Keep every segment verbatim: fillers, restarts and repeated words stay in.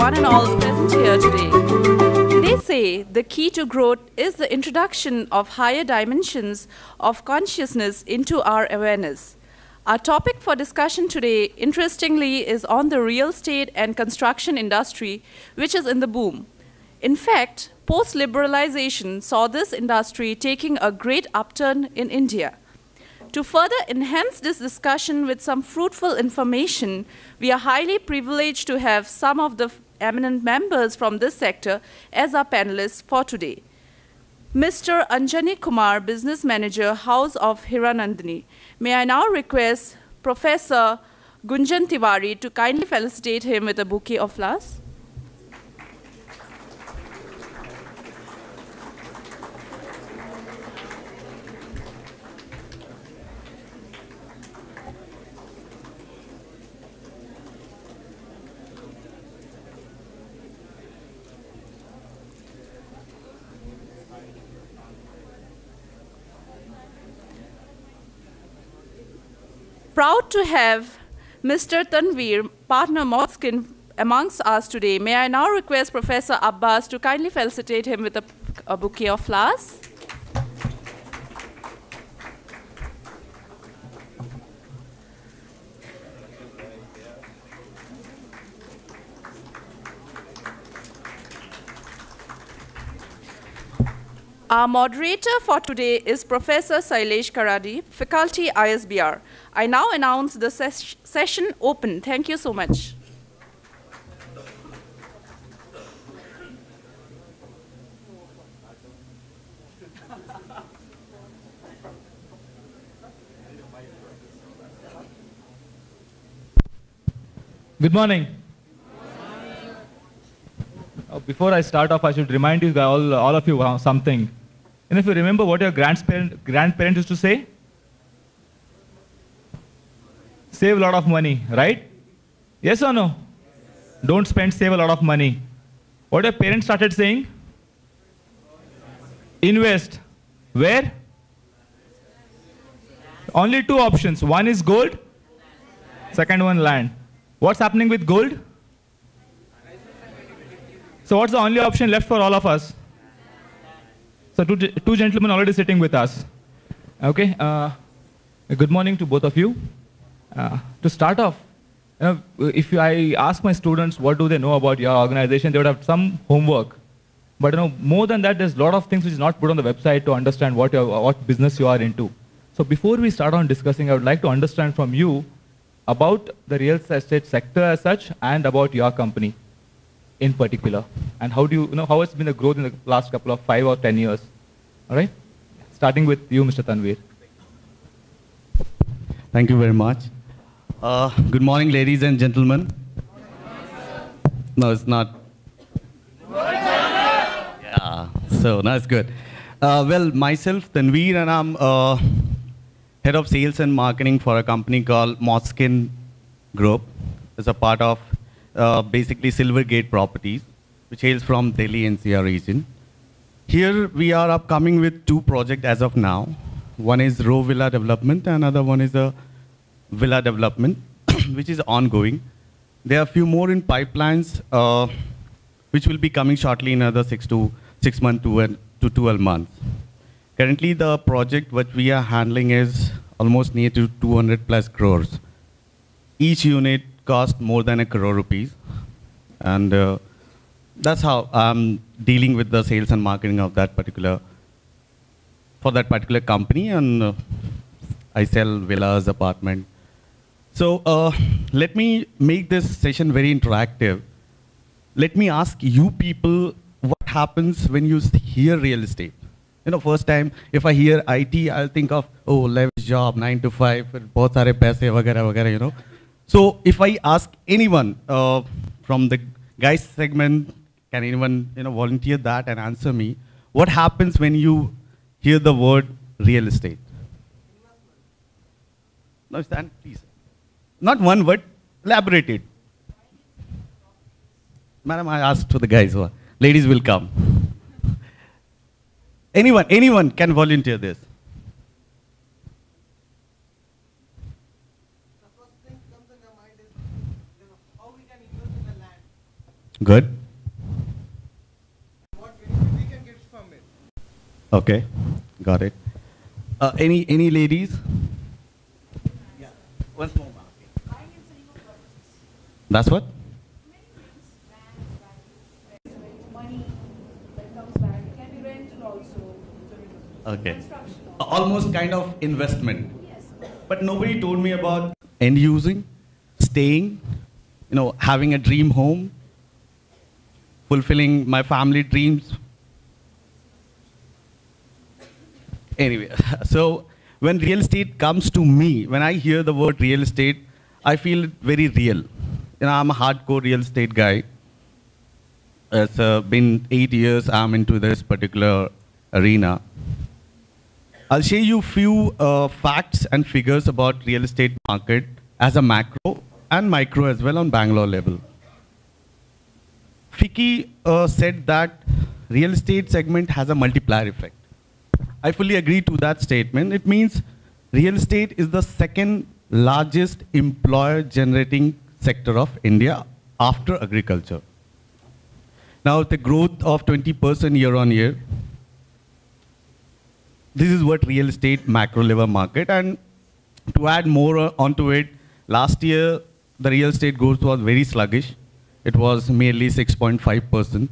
one and all present here today. They say the key to growth is the introduction of higher dimensions of consciousness into our awareness. Our topic for discussion today, interestingly, is on the real estate and construction industry, which is in the boom. In fact, post-liberalization saw this industry taking a great upturn in India. To further enhance this discussion with some fruitful information, we are highly privileged to have some of the eminent members from this sector as our panelists for today. Mister Anjani Kumar, Business Manager, House of Hiranandani. May I now request Professor Gunjan Tiwari to kindly felicitate him with a bouquet of flowers. Proud to have Mister Tanveer, partner Modskin, amongst us today. May I now request Professor Abbas to kindly felicitate him with a, a bouquet of flowers. Our moderator for today is Professor Sailesh Karadi, Faculty I S B R. I now announce the ses session open. Thank you so much. Good morning. Uh, before I start off, I should remind you all, all of you uh, something. And if you remember what your grandparent, grandparents used to say, save a lot of money, right? Yes or no? Yes. Don't spend, save a lot of money. What your parents started saying? Invest. Where? Only two options. One is gold, second one land. What's happening with gold? So what's the only option left for all of us? So two, two gentlemen already sitting with us. Okay. Uh, good morning to both of you. Uh, to start off, you know, if I ask my students what do they know about your organization, they would have some homework. But you know, more than that, there's a lot of things which is not put on the website to understand what, you're, what business you are into. So before we start on discussing, I would like to understand from you about the real estate sector as such and about your company in particular. And how do you, you know, how has been the growth in the last couple of five or ten years? All right? Starting with you, Mister Tanveer. Thank you very much. Uh, good morning, ladies and gentlemen. No, it's not. Yeah, so that's good. Uh, well, myself, Tanveer, and I'm uh, head of sales and marketing for a company called Modskin Group. It's a part of uh, basically Silvergate Properties, which hails from Delhi N C R region. Here we are upcoming with two projects as of now. One is row villa development, and another one is a villa development, which is ongoing. There are a few more in pipelines, uh, which will be coming shortly in another six to six months to, to twelve months. Currently, the project what we are handling is almost near to two hundred plus crores. Each unit costs more than a crore rupees, and uh, that's how I'm dealing with the sales and marketing of that particular for that particular company, and uh, I sell villas, apartment. So uh, let me make this session very interactive. Let me ask you people what happens when you hear real estate. You know, first time if I hear I T, I'll think of, oh, leverage job, nine to five, bahut sare paise, vagara, vagara, you know. So if I ask anyone uh, from the guys segment, can anyone you know volunteer that and answer me? What happens when you hear the word real estate? No, stand, please. Not one word, elaborate it. Madam, I asked to the guys. Ladies will come. Anyone, anyone can volunteer this. The first thing comes in your mind is how we can invest in the land. Good. Okay, got it. Uh, any any ladies? Yeah. Once more. That's what? Okay. Almost kind of investment. But nobody told me about end using, staying, you know, having a dream home, fulfilling my family dreams. Anyway, so when real estate comes to me, when I hear the word real estate, I feel it very real. You know, I'm a hardcore real estate guy. It's uh, been eight years I'm into this particular arena. I'll share you a few uh, facts and figures about real estate market as a macro and micro as well on Bangalore level. Fiki uh, said that real estate segment has a multiplier effect. I fully agree to that statement. It means real estate is the second largest employer generating sector of India after agriculture. Now the growth of twenty percent year on year, this is what real estate macro level market. And to add more onto it, last year the real estate growth was very sluggish. It was merely six point five percent.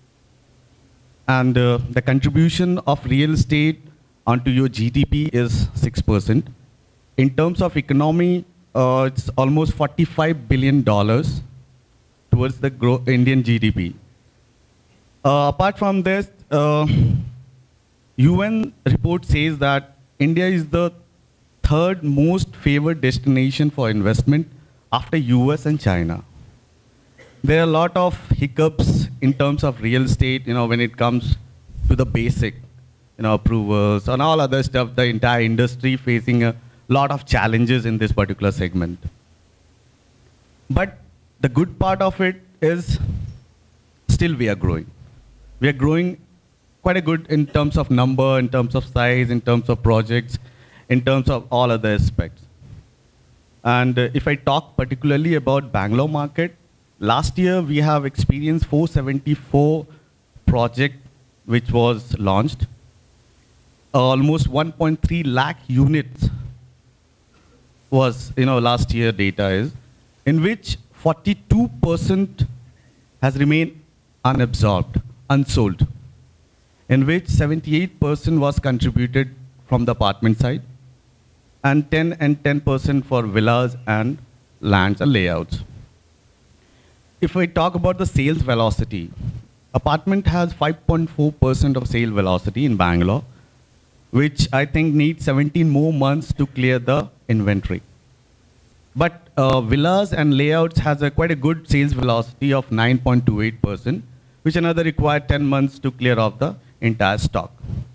And uh, the contribution of real estate onto your G D P is six percent. In terms of economy, uh, it's almost forty-five billion dollars towards the grow Indian G D P. Uh, apart from this, uh, U N report says that India is the third most favored destination for investment after U S and China. There are a lot of hiccups in terms of real estate, you know, when it comes to the basic, you know, approvals and all other stuff, the entire industry facing a lot of challenges in this particular segment. But the good part of it is still we are growing. We are growing quite a good in terms of number, in terms of size, in terms of projects, in terms of all other aspects. And uh, if I talk particularly about Bangalore market, last year we have experienced four seventy-four project which was launched. Uh, almost one point three lakh units was, you know, last year data is, in which forty-two percent has remained unabsorbed, unsold, in which seventy-eight percent was contributed from the apartment side, and ten and ten percent for villas and lands and layouts. If I talk about the sales velocity, apartment has five point four percent of sale velocity in Bangalore, which I think needs seventeen more months to clear the inventory. But uh, villas and layouts has a quite a good sales velocity of nine point two eight percent, which another require ten months to clear off the entire stock.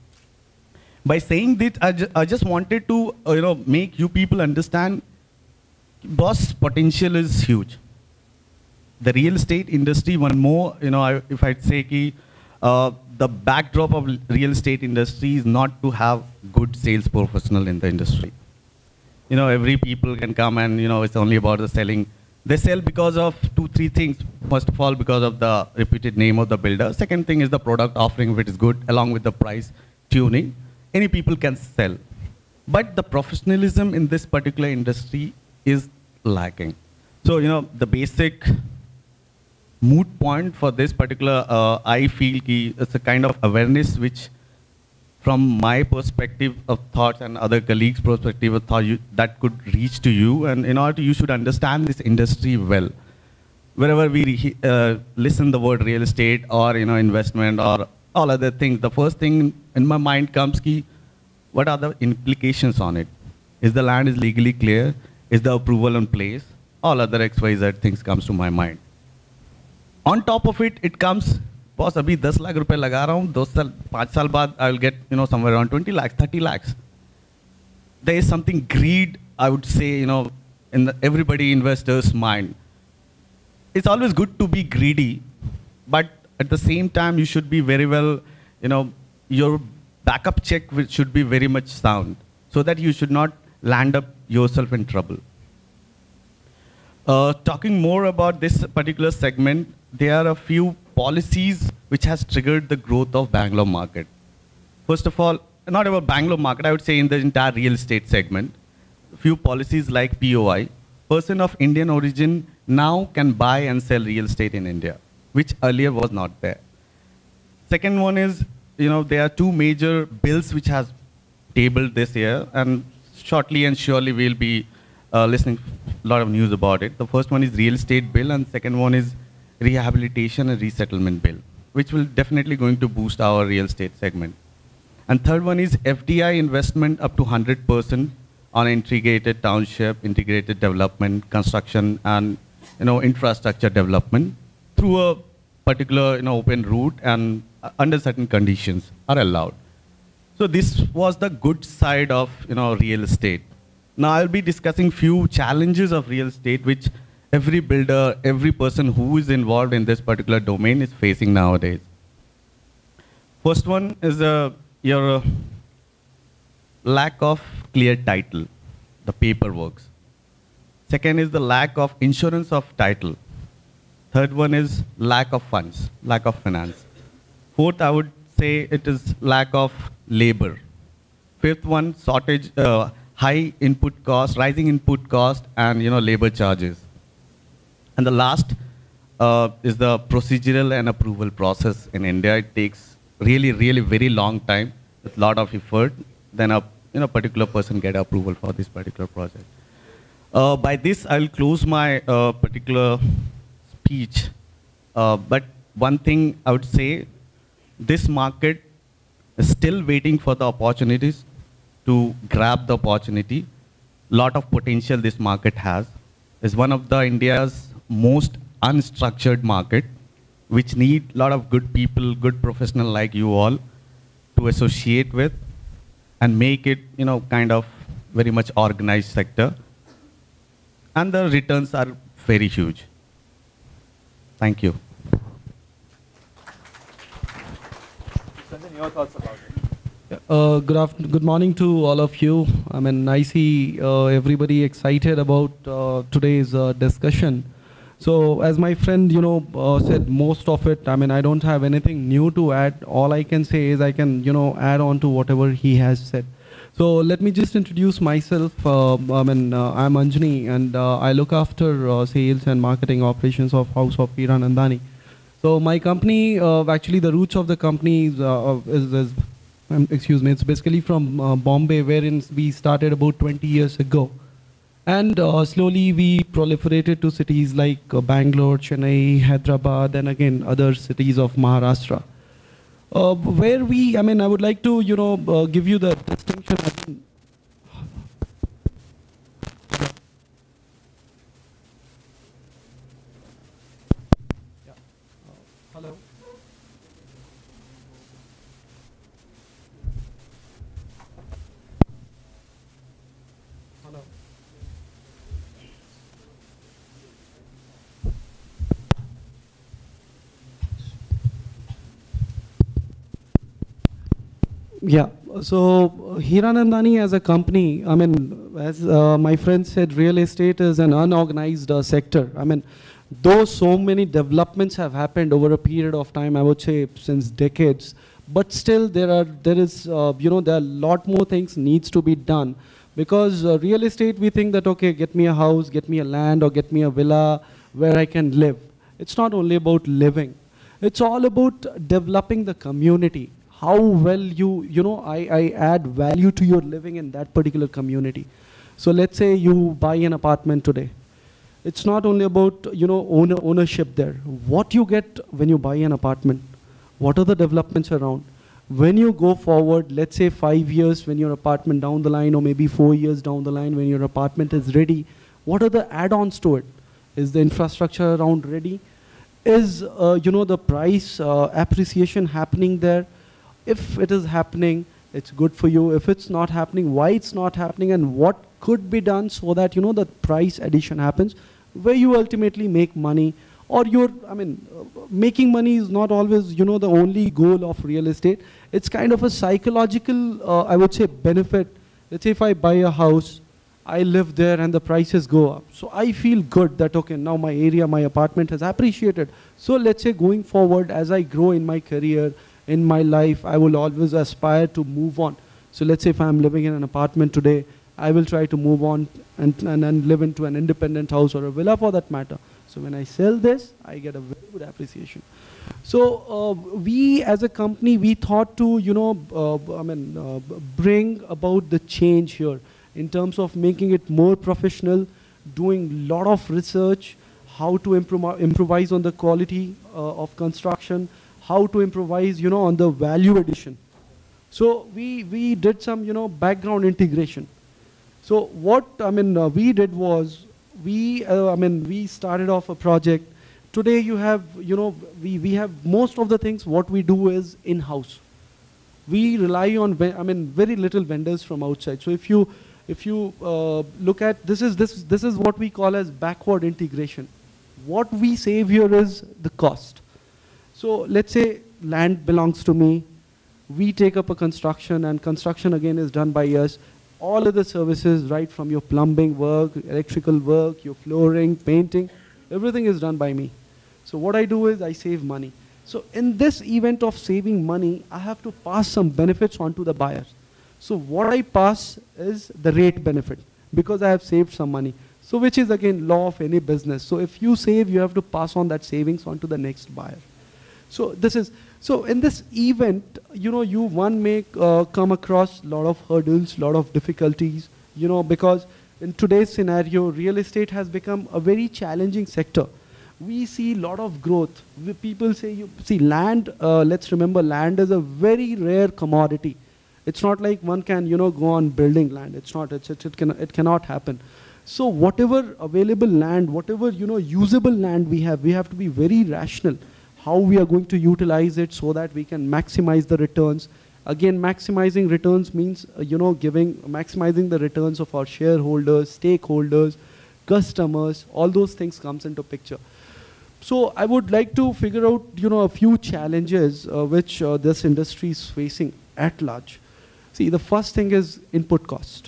By saying this, I, ju I just wanted to uh, you know, make you people understand boss potential is huge. The real estate industry, one more, you know, I, if I'd say ki, uh, the backdrop of real estate industry is not to have good sales professional in the industry. You know, every people can come and, you know, it's only about the selling. They sell because of two, three things. First of all, because of the reputed name of the builder. Second thing is the product offering, which is good, along with the price tuning. Any people can sell. But the professionalism in this particular industry is lacking. So, you know, the basic moot point for this particular, uh, I feel ki it's a kind of awareness which, from my perspective of thoughts and other colleagues' perspective of thought, you, that could reach to you. And in order to, you should understand this industry well. Wherever we uh, listen the word real estate or, you know, investment or all other things, the first thing in my mind comes ki, what are the implications on it? Is the land is legally clear? Is the approval in place? All other X Y Z things comes to my mind. On top of it, it comes, boss, abhi ten lakh rupees laga raha hu, two saal, five saal baad, I will get, you know, somewhere around twenty lakhs, thirty lakhs. There is something greed, I would say, you know, in the, everybody investor's mind. It's always good to be greedy, but at the same time, you should be very well, you know, your backup check should be very much sound, so that you should not land up yourself in trouble. Uh, talking more about this particular segment, there are a few policies which has triggered the growth of Bangalore market. First of all, not about Bangalore market, I would say in the entire real estate segment. Few policies like P O I, person of Indian origin now can buy and sell real estate in India, which earlier was not there. Second one is, you know, there are two major bills which has tabled this year, and shortly and surely we'll be uh, listening a lot of news about it. The first one is real estate bill, and second one is rehabilitation and resettlement bill, which will definitely going to boost our real estate segment. And third one is F D I investment up to one hundred percent on integrated township, integrated development, construction, and you know infrastructure development through a particular you know open route and uh, under certain conditions are allowed. So this was the good side of you know real estate. Now I'll be discussing few challenges of real estate which every builder, every person who is involved in this particular domain is facing nowadays. First one is uh, your uh, lack of clear title, the paperwork. Second is the lack of insurance of title. Third one is lack of funds, lack of finance. Fourth, I would say it is lack of labor. Fifth one, shortage, uh, high input cost, rising input cost, and you know labor charges. And the last uh, is the procedural and approval process in India. It takes really, really very long time with a lot of effort. Then a you know, particular person get approval for this particular project. Uh, by this, I'll close my uh, particular speech. Uh, but one thing I would say, this market is still waiting for the opportunities to grab the opportunity. Lot of potential this market has. It's one of the India's most unstructured market, which need a lot of good people, good professional like you all to associate with and make it, you know, kind of very much organized sector. And the returns are very huge. Thank you. Sanjan, your thoughts about it? Uh, good afternoon, good morning to all of you. I mean, I see uh, everybody excited about uh, today's uh, discussion. So, as my friend, you know, uh, said most of it. I mean, I don't have anything new to add. All I can say is I can, you know, add on to whatever he has said. So let me just introduce myself. Uh, I mean, uh, I'm Anjani, and uh, I look after uh, sales and marketing operations of House of Hiranandani. So my company, uh, actually, the roots of the company is, uh, is, is um, excuse me, it's basically from uh, Bombay, wherein we started about twenty years ago. And uh, slowly we proliferated to cities like uh, Bangalore, Chennai, Hyderabad, and again other cities of Maharashtra. Uh, where we, I mean, I would like to, you know, uh, give you the distinction. Yeah. Uh, hello. Hello. Yeah, so uh, Hiranandani as a company, I mean, as uh, my friend said, real estate is an unorganized uh, sector. I mean, though so many developments have happened over a period of time, I would say since decades, but still there are, there is, uh, you know, there are a lot more things needs to be done. Because uh, real estate, we think that, okay, get me a house, get me a land, or get me a villa where I can live. It's not only about living. It's all about developing the community. How well you, you know, I, I add value to your living in that particular community. So let's say you buy an apartment today. It's not only about, you know, owner, ownership there. What you get when you buy an apartment? What are the developments around? When you go forward, let's say five years when your apartment down the line, or maybe four years down the line when your apartment is ready, what are the add-ons to it? Is the infrastructure around ready? Is, uh, you know, the price uh, appreciation happening there? If it is happening, it's good for you. If it's not happening, why it's not happening, and what could be done so that, you know, the price addition happens, where you ultimately make money. Or you're, I mean, uh, making money is not always, you know, the only goal of real estate. It's kind of a psychological, uh, I would say, benefit. Let's say if I buy a house, I live there and the prices go up. So I feel good that, okay, now my area, my apartment has appreciated. So let's say going forward, as I grow in my career, in my life, I will always aspire to move on. So let's say if I'm living in an apartment today, I will try to move on and, and, and live into an independent house or a villa for that matter. So when I sell this, I get a very good appreciation. So uh, we as a company, we thought to, you know, uh, I mean, uh, bring about the change here in terms of making it more professional, doing a lot of research, how to improv improvise on the quality uh, of construction, how to improvise, you know, on the value addition. So we, we did some, you know, background integration. So what, I mean, uh, we did was, we, uh, I mean, we started off a project. Today you have, you know, we, we have most of the things, what we do is in-house. We rely on, I mean, very little vendors from outside. So if you, if you uh, look at, this is, this, this is what we call as backward integration. What we save here is the cost. So let's say land belongs to me. We take up a construction, and construction again is done by us. All of the services, right from your plumbing work, electrical work, your flooring, painting, everything is done by me. So what I do is I save money. So in this event of saving money, I have to pass some benefits on to the buyers. So what I pass is the rate benefit, because I have saved some money. So which is again law of any business. So if you save, you have to pass on that savings on to the next buyer. So this is, so in this event, you know, you one may uh, come across a lot of hurdles, lot of difficulties, you know, because in today's scenario, real estate has become a very challenging sector. We see a lot of growth. We, people say, you see land, uh, let's remember land is a very rare commodity. It's not like one can, you know, go on building land. It's not, it's, it, it, can, it cannot happen. So whatever available land, whatever, you know, usable land we have, we have to be very rational how we are going to utilize it so that we can maximize the returns. Again, maximizing returns means, uh, you know, giving, maximizing the returns of our shareholders, stakeholders, customers, all those things comes into picture. So I would like to figure out, you know, a few challenges uh, which uh, this industry is facing at large. See, the first thing is input cost.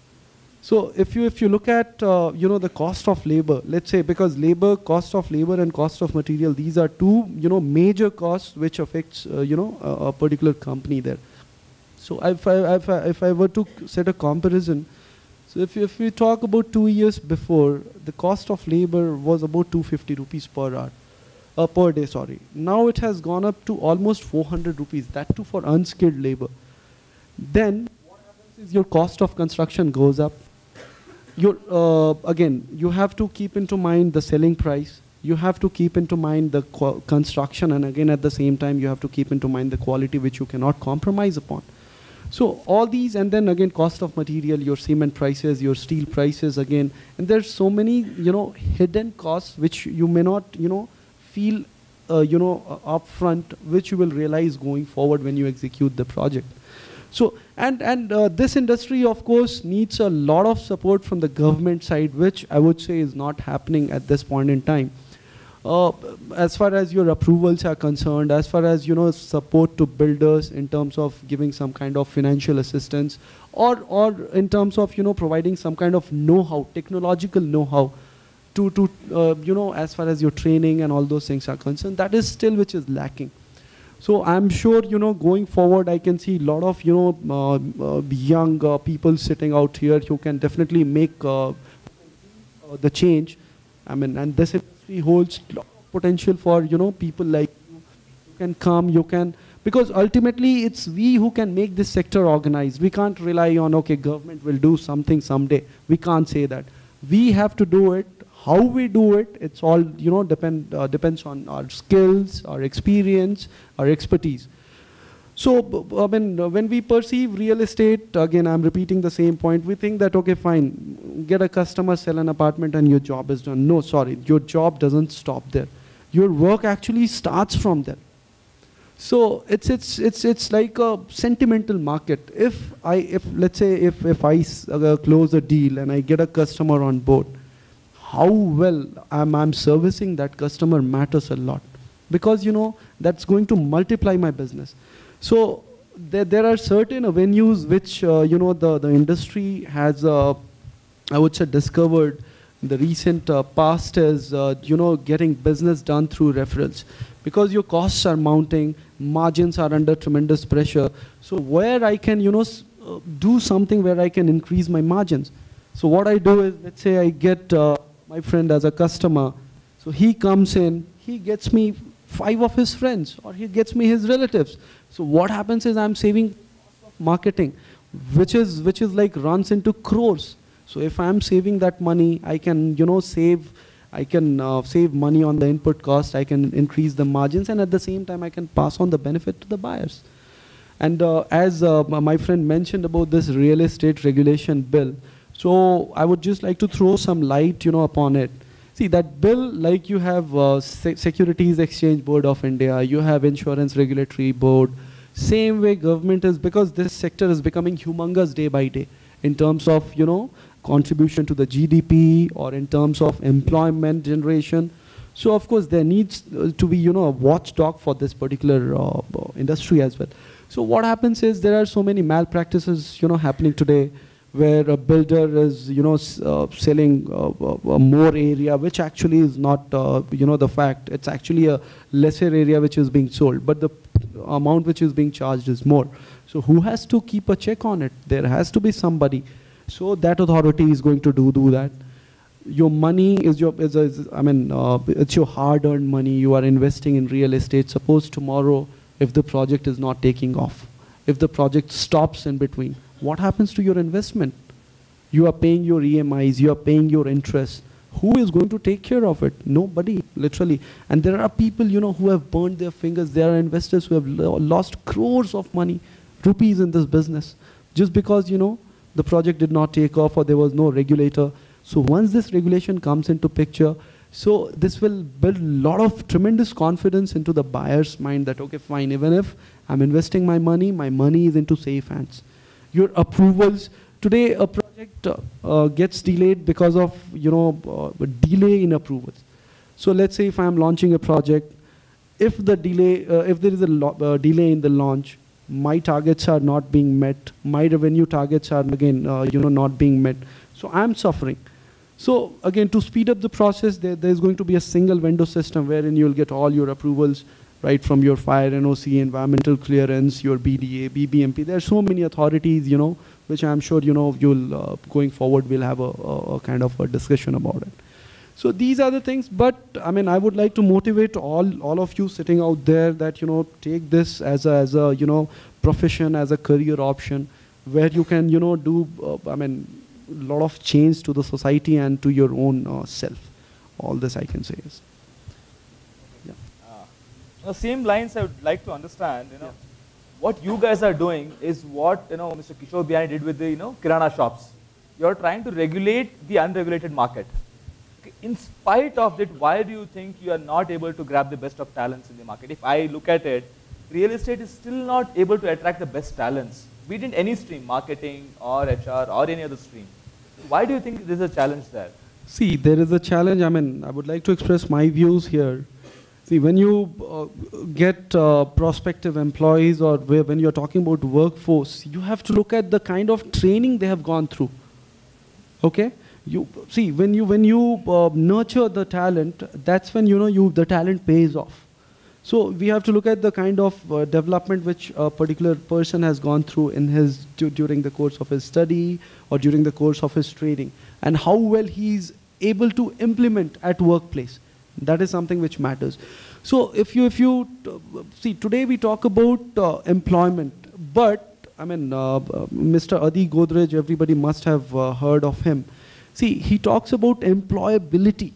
So if you, if you look at, uh, you know, the cost of labor, let's say, because labor, cost of labor and cost of material, these are two, you know, major costs which affects, uh, you know, a, a particular company there. So if I, if, I, if I were to set a comparison, so if, if we talk about two years before, the cost of labor was about two hundred fifty rupees per hour, uh, per day, sorry. Now it has gone up to almost four hundred rupees, that too for unskilled labor. Then what happens is your cost of construction goes up. Your, uh, again, you have to keep into mind the selling price. You have to keep into mind the construction, and again at the same time you have to keep into mind the quality which you cannot compromise upon. So all these, and then again cost of material, your cement prices, your steel prices again, and there's so many, you know, hidden costs which you may not, you know, feel, uh, you know, uh, upfront, which you will realize going forward when you execute the project. So, and, and uh, this industry, of course, needs a lot of support from the government side, which I would say is not happening at this point in time. Uh, as far as your approvals are concerned, as far as, you know, support to builders in terms of giving some kind of financial assistance, or, or in terms of, you know, providing some kind of know-how, technological know-how to, to uh, you know, as far as your training and all those things are concerned, that is still which is lacking. So I'm sure, you know, going forward, I can see a lot of, you know, uh, uh, young uh, people sitting out here who can definitely make uh, uh, the change. I mean, and this industry holds a lot of potential for, you know, people like you. You can come, you can, because ultimately it's we who can make this sector organized. We can't rely on, okay, government will do something someday. We can't say that. We have to do it. How we do it, it's all, you know, depend, uh, depends on our skills, our experience, our expertise. So, I mean, when we perceive real estate, again, I'm repeating the same point, we think that, okay, fine, get a customer, sell an apartment, and your job is done. No, sorry, your job doesn't stop there. Your work actually starts from there. So, it's, it's, it's, it's like a sentimental market. If I, if, let's say, if, if I uh, close a deal and I get a customer on board, how well I'm, I'm servicing that customer matters a lot, because, you know, that's going to multiply my business. So there, there are certain avenues which, uh, you know, the, the industry has, uh, I would say, discovered in the recent uh, past is, uh, you know, getting business done through referrals. Because your costs are mounting, margins are under tremendous pressure. So where I can, you know, s uh, do something where I can increase my margins. So what I do is, let's say I get uh, my friend as a customer. So he comes in, he gets me five of his friends, or he gets me his relatives. So what happens is I'm saving marketing, which is, which is like runs into crores. So if I'm saving that money, I can, you know, save, I can uh, save money on the input cost, I can increase the margins, and at the same time I can pass on the benefit to the buyers. And uh, as uh, my friend mentioned about this real estate regulation bill, so I would just like to throw some light, you know, upon it. See, that bill, like you have uh, Se Securities Exchange Board of India, you have Insurance Regulatory Board, same way government is, because this sector is becoming humongous day by day in terms of, you know, contribution to the G D P or in terms of employment generation. So of course there needs uh, to be, you know, a watchdog for this particular uh, industry as well. So what happens is there are so many malpractices, you know, happening today, where a builder is, you know, uh, selling uh, uh, more area, which actually is not, uh, you know, the fact. It's actually a lesser area which is being sold, but the amount which is being charged is more. So who has to keep a check on it? There has to be somebody. So that authority is going to do, do that. Your money is your, is, is, I mean, uh, it's your hard-earned money. You are investing in real estate. Suppose tomorrow, if the project is not taking off, if the project stops in between, what happens to your investment? You are paying your E M Is, you are paying your interest. Who is going to take care of it? Nobody, literally. And there are people, you know, who have burned their fingers. There are investors who have lo lost crores of money, rupees in this business, just because, you know, the project did not take off or there was no regulator. So once this regulation comes into picture, so this will build a lot of tremendous confidence into the buyer's mind that, okay, fine, even if I'm investing my money, my money is into safe hands. Your approvals, today a project uh, uh, gets delayed because of, you know, uh, delay in approvals. So let's say if I'm launching a project, if the delay, uh, if there is a uh, delay in the launch, my targets are not being met, my revenue targets are again, uh, you know, not being met. So I'm suffering. So again, to speed up the process, there, there's going to be a single window system wherein you'll get all your approvals, right from your fire N O C, environmental clearance, your B D A, B B M P. There are so many authorities, you know, which I'm sure, you know, you'll, uh, going forward, we'll have a, a, a kind of a discussion about it. So these are the things, but I mean, I would like to motivate all, all of you sitting out there that, you know, take this as a, as a, you know, profession, as a career option, where you can, you know, do, uh, I mean, a lot of change to the society and to your own uh, self. All this I can say is. Yeah. Uh, on the same lines, I would like to understand, you know, yeah. what you guys are doing is what, you know, Mister Kishore Biyani did with the, you know, Kirana shops. You're trying to regulate the unregulated market. In spite of that, why do you think you are not able to grab the best of talents in the market? If I look at it, real estate is still not able to attract the best talents, be it in any stream, marketing or H R or any other stream. Why do you think there's a challenge there? See, there is a challenge. I mean, I would like to express my views here. See, when you uh, get uh, prospective employees or where, when you're talking about workforce, you have to look at the kind of training they have gone through. Okay? You see, when you when you uh, nurture the talent, that's when, you know, you the talent pays off. So we have to look at the kind of uh, development which a particular person has gone through in his during the course of his study or during the course of his training, and how well he's able to implement at workplace. That is something which matters. So if you if you uh, see, today we talk about uh, employment, but I mean uh, uh, Mister Adi Godrej, everybody must have uh, heard of him. See, he talks about employability.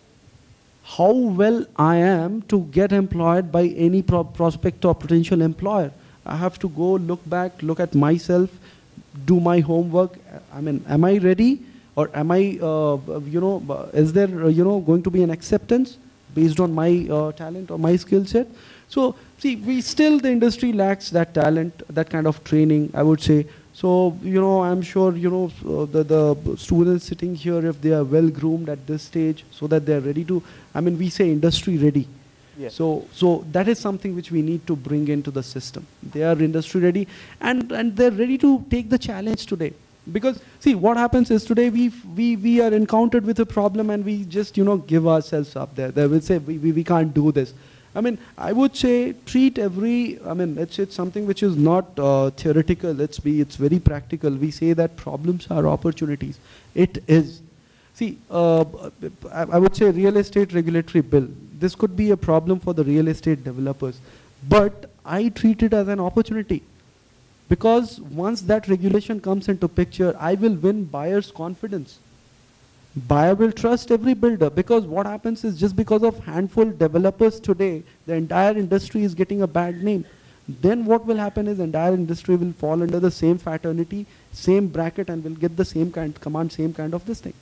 How well I am to get employed by any pro prospect or potential employer. I have to go look back, look at myself, do my homework. I mean, am I ready? Or am I, uh, you know, is there, uh, you know, going to be an acceptance based on my uh, talent or my skill set? So, see, we still, the industry lacks that talent, that kind of training, I would say. So, you know, I'm sure, you know, uh, the, the students sitting here, if they are well groomed at this stage, so that they're ready to, I mean, we say industry ready. Yes. So, so that is something which we need to bring into the system. They are industry ready, and, and they're ready to take the challenge today. Because see, what happens is today we we we are encountered with a problem and we just you know give ourselves up there. They will say we we, we can't do this. I mean, I would say treat every. I mean, it's it's something which is not uh, theoretical. Let's be. It's very practical. We say that problems are opportunities. It is. See, uh, I, I would say real estate regulatory bill. This could be a problem for the real estate developers, but I treat it as an opportunity. Because once that regulation comes into picture, I will win buyers' confidence. Buyer will trust every builder, because what happens is just because of handful developers today, the entire industry is getting a bad name. Then what will happen is entire industry will fall under the same fraternity, same bracket, and will get the same kind, command same kind of this thing.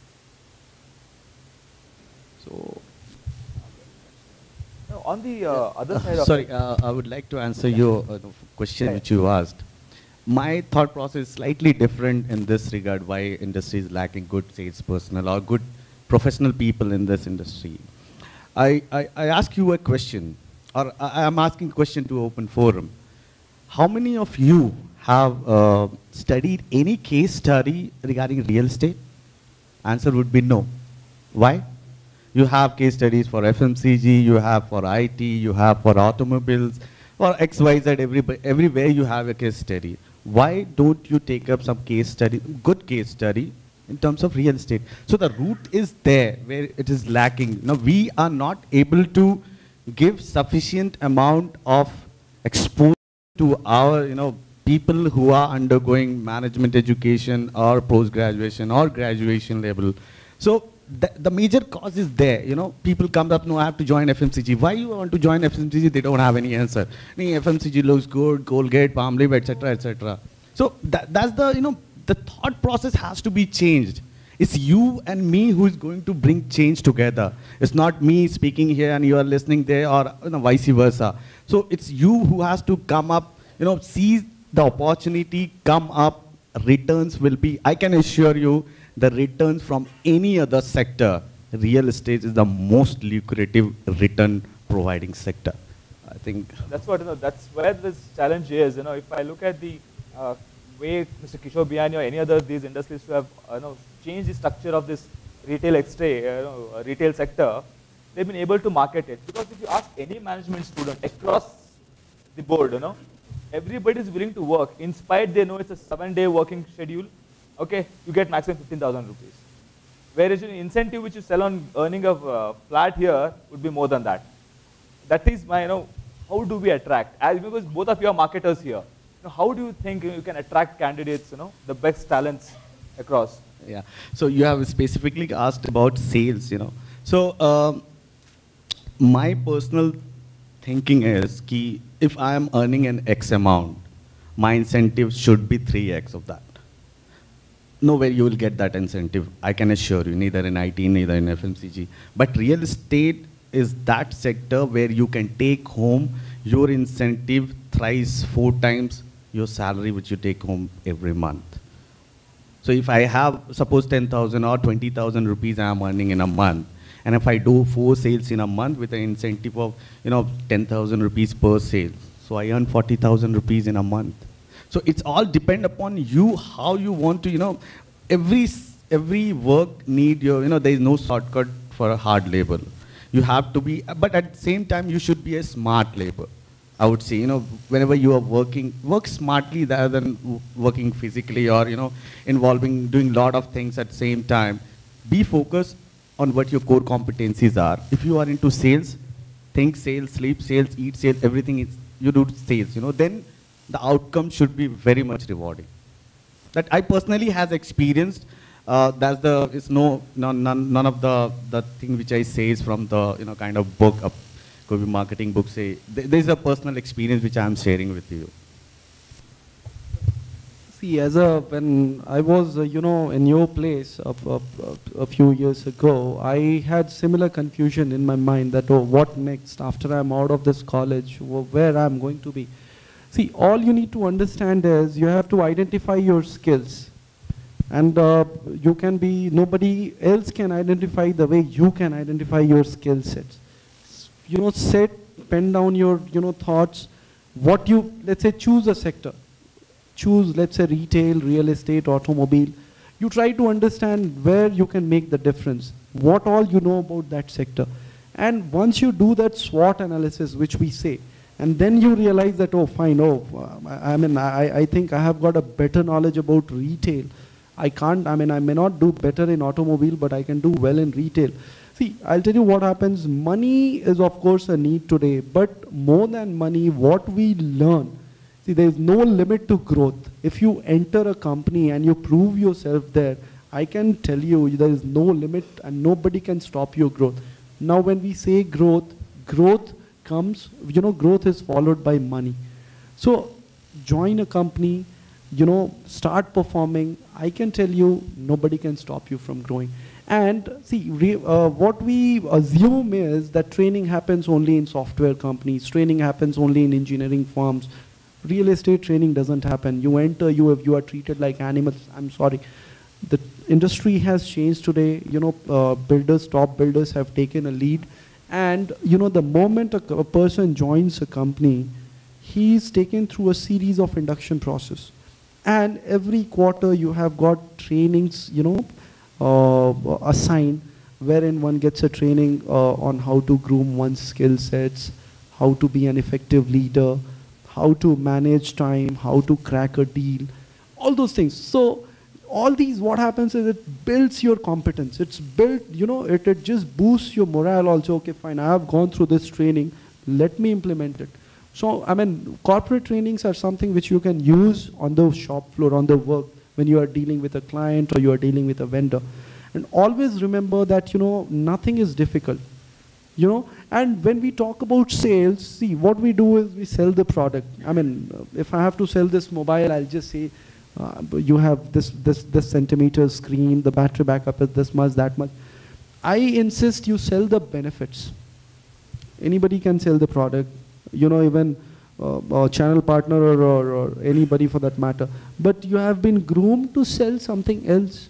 So. Now, on the uh, other side Uh, of sorry, it, uh, I would like to answer your uh, question which you asked. My thought process is slightly different in this regard, why industry is lacking good sales personnel or good professional people in this industry. I, I, I ask you a question, or I am asking a question to open forum. How many of you have uh, studied any case study regarding real estate? Answer would be no. Why? You have case studies for F M C G, you have for I T, you have for automobiles, for X Y Z, everybody, everywhere you have a case study. Why don't you take up some case study, good case study in terms of real estate? So the root is there where it is lacking. Now we are not able to give sufficient amount of exposure to our, you know, people who are undergoing management education or post-graduation or graduation level. So the, the major cause is there, you know, people come up, no, I have to join F M C G. Why you want to join F M C G? They don't have any answer. Nee, F M C G looks good, Colgate, Palmolive, et cetera, et cetera. So that, that's the, you know, the thought process has to be changed. It's you and me who is going to bring change together. It's not me speaking here and you are listening there, or you know, vice versa. So it's you who has to come up, you know, seize the opportunity, come up, returns will be, I can assure you, the returns from any other sector, real estate is the most lucrative return providing sector. I think that's what, you know, that's where this challenge is. You know, if I look at the uh, way Mister Kishore Biyani or any other of these industries who have uh, you know, changed the structure of this retail extra, uh, you know, uh, retail sector, they've been able to market it. Because if you ask any management student across the board, you know, everybody is willing to work. In spite they know it's a seven-day working schedule. Okay, you get maximum fifteen thousand rupees. Whereas an incentive which you sell on earning a uh, flat here would be more than that. That is my, you know, how do we attract? As because both of you are marketers here. You know, how do you think you can attract candidates, you know, the best talents across? Yeah. So you have specifically asked about sales, you know. So um, my personal thinking is ki if I am earning an X amount, my incentive should be three X of that. Nowhere you will get that incentive, I can assure you, neither in I T, neither in F M C G. But real estate is that sector where you can take home your incentive thrice, four times your salary which you take home every month. So if I have, suppose ten thousand or twenty thousand rupees I am earning in a month, and if I do four sales in a month with an incentive of, you know, ten thousand rupees per sale, so I earn forty thousand rupees in a month. So it's all depend upon you, how you want to, you know, every, every work need your, you know, there is no shortcut for a hard labor. You have to be, but at the same time, you should be a smart labor. I would say, you know, whenever you are working, work smartly rather than working physically or, you know, involving, doing a lot of things at the same time. Be focused on what your core competencies are. If you are into sales, think sales, sleep sales, eat sales, everything is, you do sales, you know, then the outcome should be very much rewarding. That I personally has experienced. Uh, that's the, it's no, no none, none of the, the thing which I say is from the, you know, kind of book, uh, could be marketing book say. There's a personal experience which I'm sharing with you. See, as a, when I was, uh, you know, in your place a, a, a few years ago, I had similar confusion in my mind that, oh, what next after I'm out of this college, where I'm going to be. See, all you need to understand is you have to identify your skills. And uh, you can be, nobody else can identify the way you can identify your skill sets. You know, set, pen down your, you know, thoughts. What you, let's say, choose a sector. choose, let's say, retail, real estate, automobile. You try to understand where you can make the difference, what all you know about that sector. And once you do that SWOT analysis, which we say, and then you realize that, oh, fine, oh, I, I mean, I, I think I have got a better knowledge about retail. I can't, I mean, I may not do better in automobile, but I can do well in retail. See, I'll tell you what happens. Money is, of course, a need today, but more than money, what we learn, see, there is no limit to growth. If you enter a company and you prove yourself there, I can tell you there is no limit and nobody can stop your growth. Now, when we say growth, growth comes, you know, growth is followed by money. So, join a company, you know, start performing. I can tell you, nobody can stop you from growing. And see, re, uh, what we assume is that training happens only in software companies, training happens only in engineering firms. Real estate training doesn't happen. You enter, you, have, you are treated like animals. I'm sorry. The industry has changed today. You know, uh, builders, top builders have taken a lead. And, you know, the moment a, a person joins a company, he's taken through a series of induction process. And every quarter you have got trainings, you know, uh, assigned, wherein one gets a training uh, on how to groom one's skill sets, how to be an effective leader, how to manage time, how to crack a deal, all those things. So all these, what happens is it builds your competence. It's built, you know, it, it just boosts your morale also. Okay, fine, I have gone through this training, let me implement it. So, I mean, corporate trainings are something which you can use on the shop floor, on the work, when you are dealing with a client or you are dealing with a vendor. And always remember that, you know, nothing is difficult. You know, and when we talk about sales, see, what we do is we sell the product. I mean, if I have to sell this mobile, I'll just say, uh, you have this, this, this centimeter screen, the battery backup is this much, that much. I insist you sell the benefits. Anybody can sell the product. You know, even uh, a channel partner or, or, or anybody for that matter. But you have been groomed to sell something else.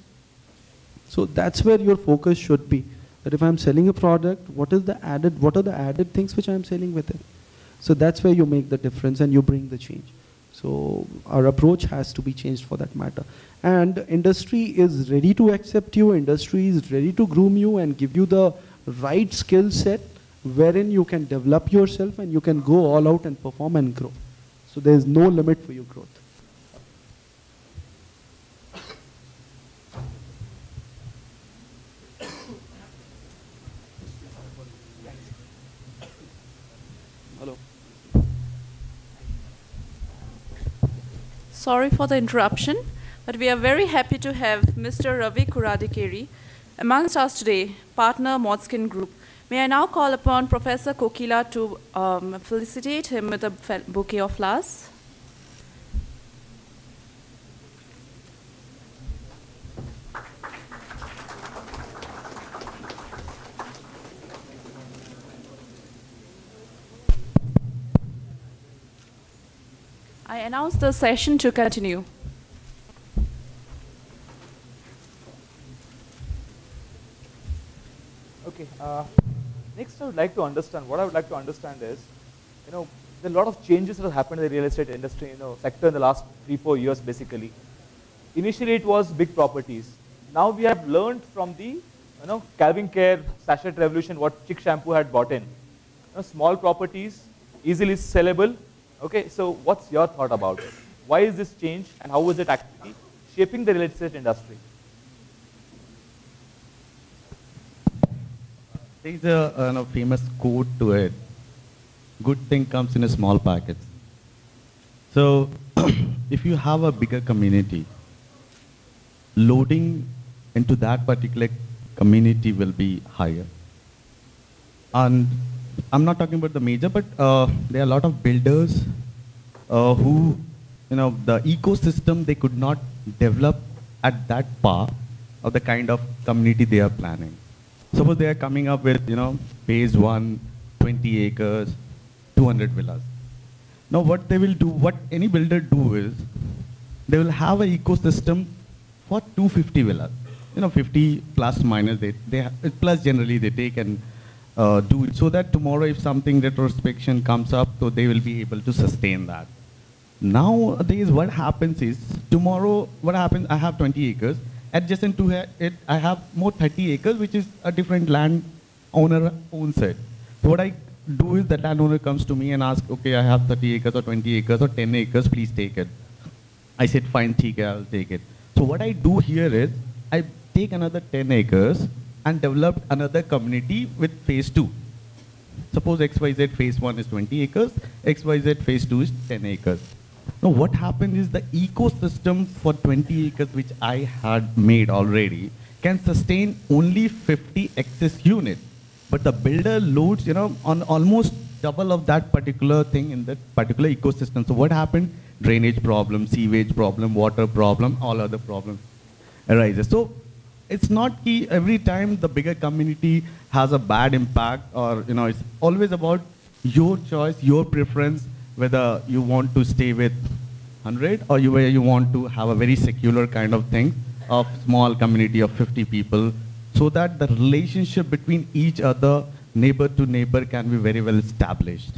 So that's where your focus should be. That if I'm selling a product, what is the added, what are the added things which I'm selling with it? So that's where you make the difference and you bring the change. So our approach has to be changed for that matter. And industry is ready to accept you, industry is ready to groom you and give you the right skill set wherein you can develop yourself and you can go all out and perform and grow. So there is no limit for your growth. Hello. Sorry for the interruption, but we are very happy to have Mister Ravi Kuradikeri amongst us today, partner Modskin Group. May I now call upon Professor Kokila to um, felicitate him with a bouquet of flowers. I announce the session to continue. Okay. Uh, next, I would like to understand, what I would like to understand is, you know, there are a lot of changes that have happened in the real estate industry, you know, sector in the last three, four years, basically. Initially, it was big properties. Now we have learned from the, you know, Calvin Klein sachet revolution, what Chic Shampoo had bought in. You know, small properties, easily sellable. Okay, so what's your thought about it? Why is this change and how is it actually shaping the real estate industry? There is a, a, a famous quote to it. Good thing comes in a small package. So if you have a bigger community, loading into that particular community will be higher. And I'm not talking about the major, but uh, there are a lot of builders uh, who, you know, the ecosystem they could not develop at that par of the kind of community they are planning. Suppose they are coming up with, you know, phase one, twenty acres, two hundred villas. Now what they will do, what any builder do is, they will have an ecosystem for two hundred fifty villas. You know, fifty plus minus, they, they plus generally they take and uh, do it so that tomorrow if something retrospection comes up, so they will be able to sustain that. Nowadays, what happens is, tomorrow, what happens, I have twenty acres. Adjacent to it, I have more thirty acres, which is a different land owner owns it. So what I do is, the landowner comes to me and asks, okay, I have thirty acres or twenty acres or ten acres, please take it. I said, fine, theek hai, I'll take it. So what I do here is, I take another ten acres and develop another community with phase two. Suppose X Y Z phase one is twenty acres, X Y Z phase two is ten acres. Now what happens is, the ecosystem for twenty acres which I had made already can sustain only fifty excess units. But the builder loads, you know, on almost double of that particular thing in that particular ecosystem. So what happened? Drainage problem, sewage problem, water problem, all other problems arises. So it's not key every time the bigger community has a bad impact, or, you know, it's always about your choice, your preference, whether you want to stay with one hundred or you, where you want to have a very secular kind of thing of small community of fifty people, so that the relationship between each other, neighbor to neighbor, can be very well established.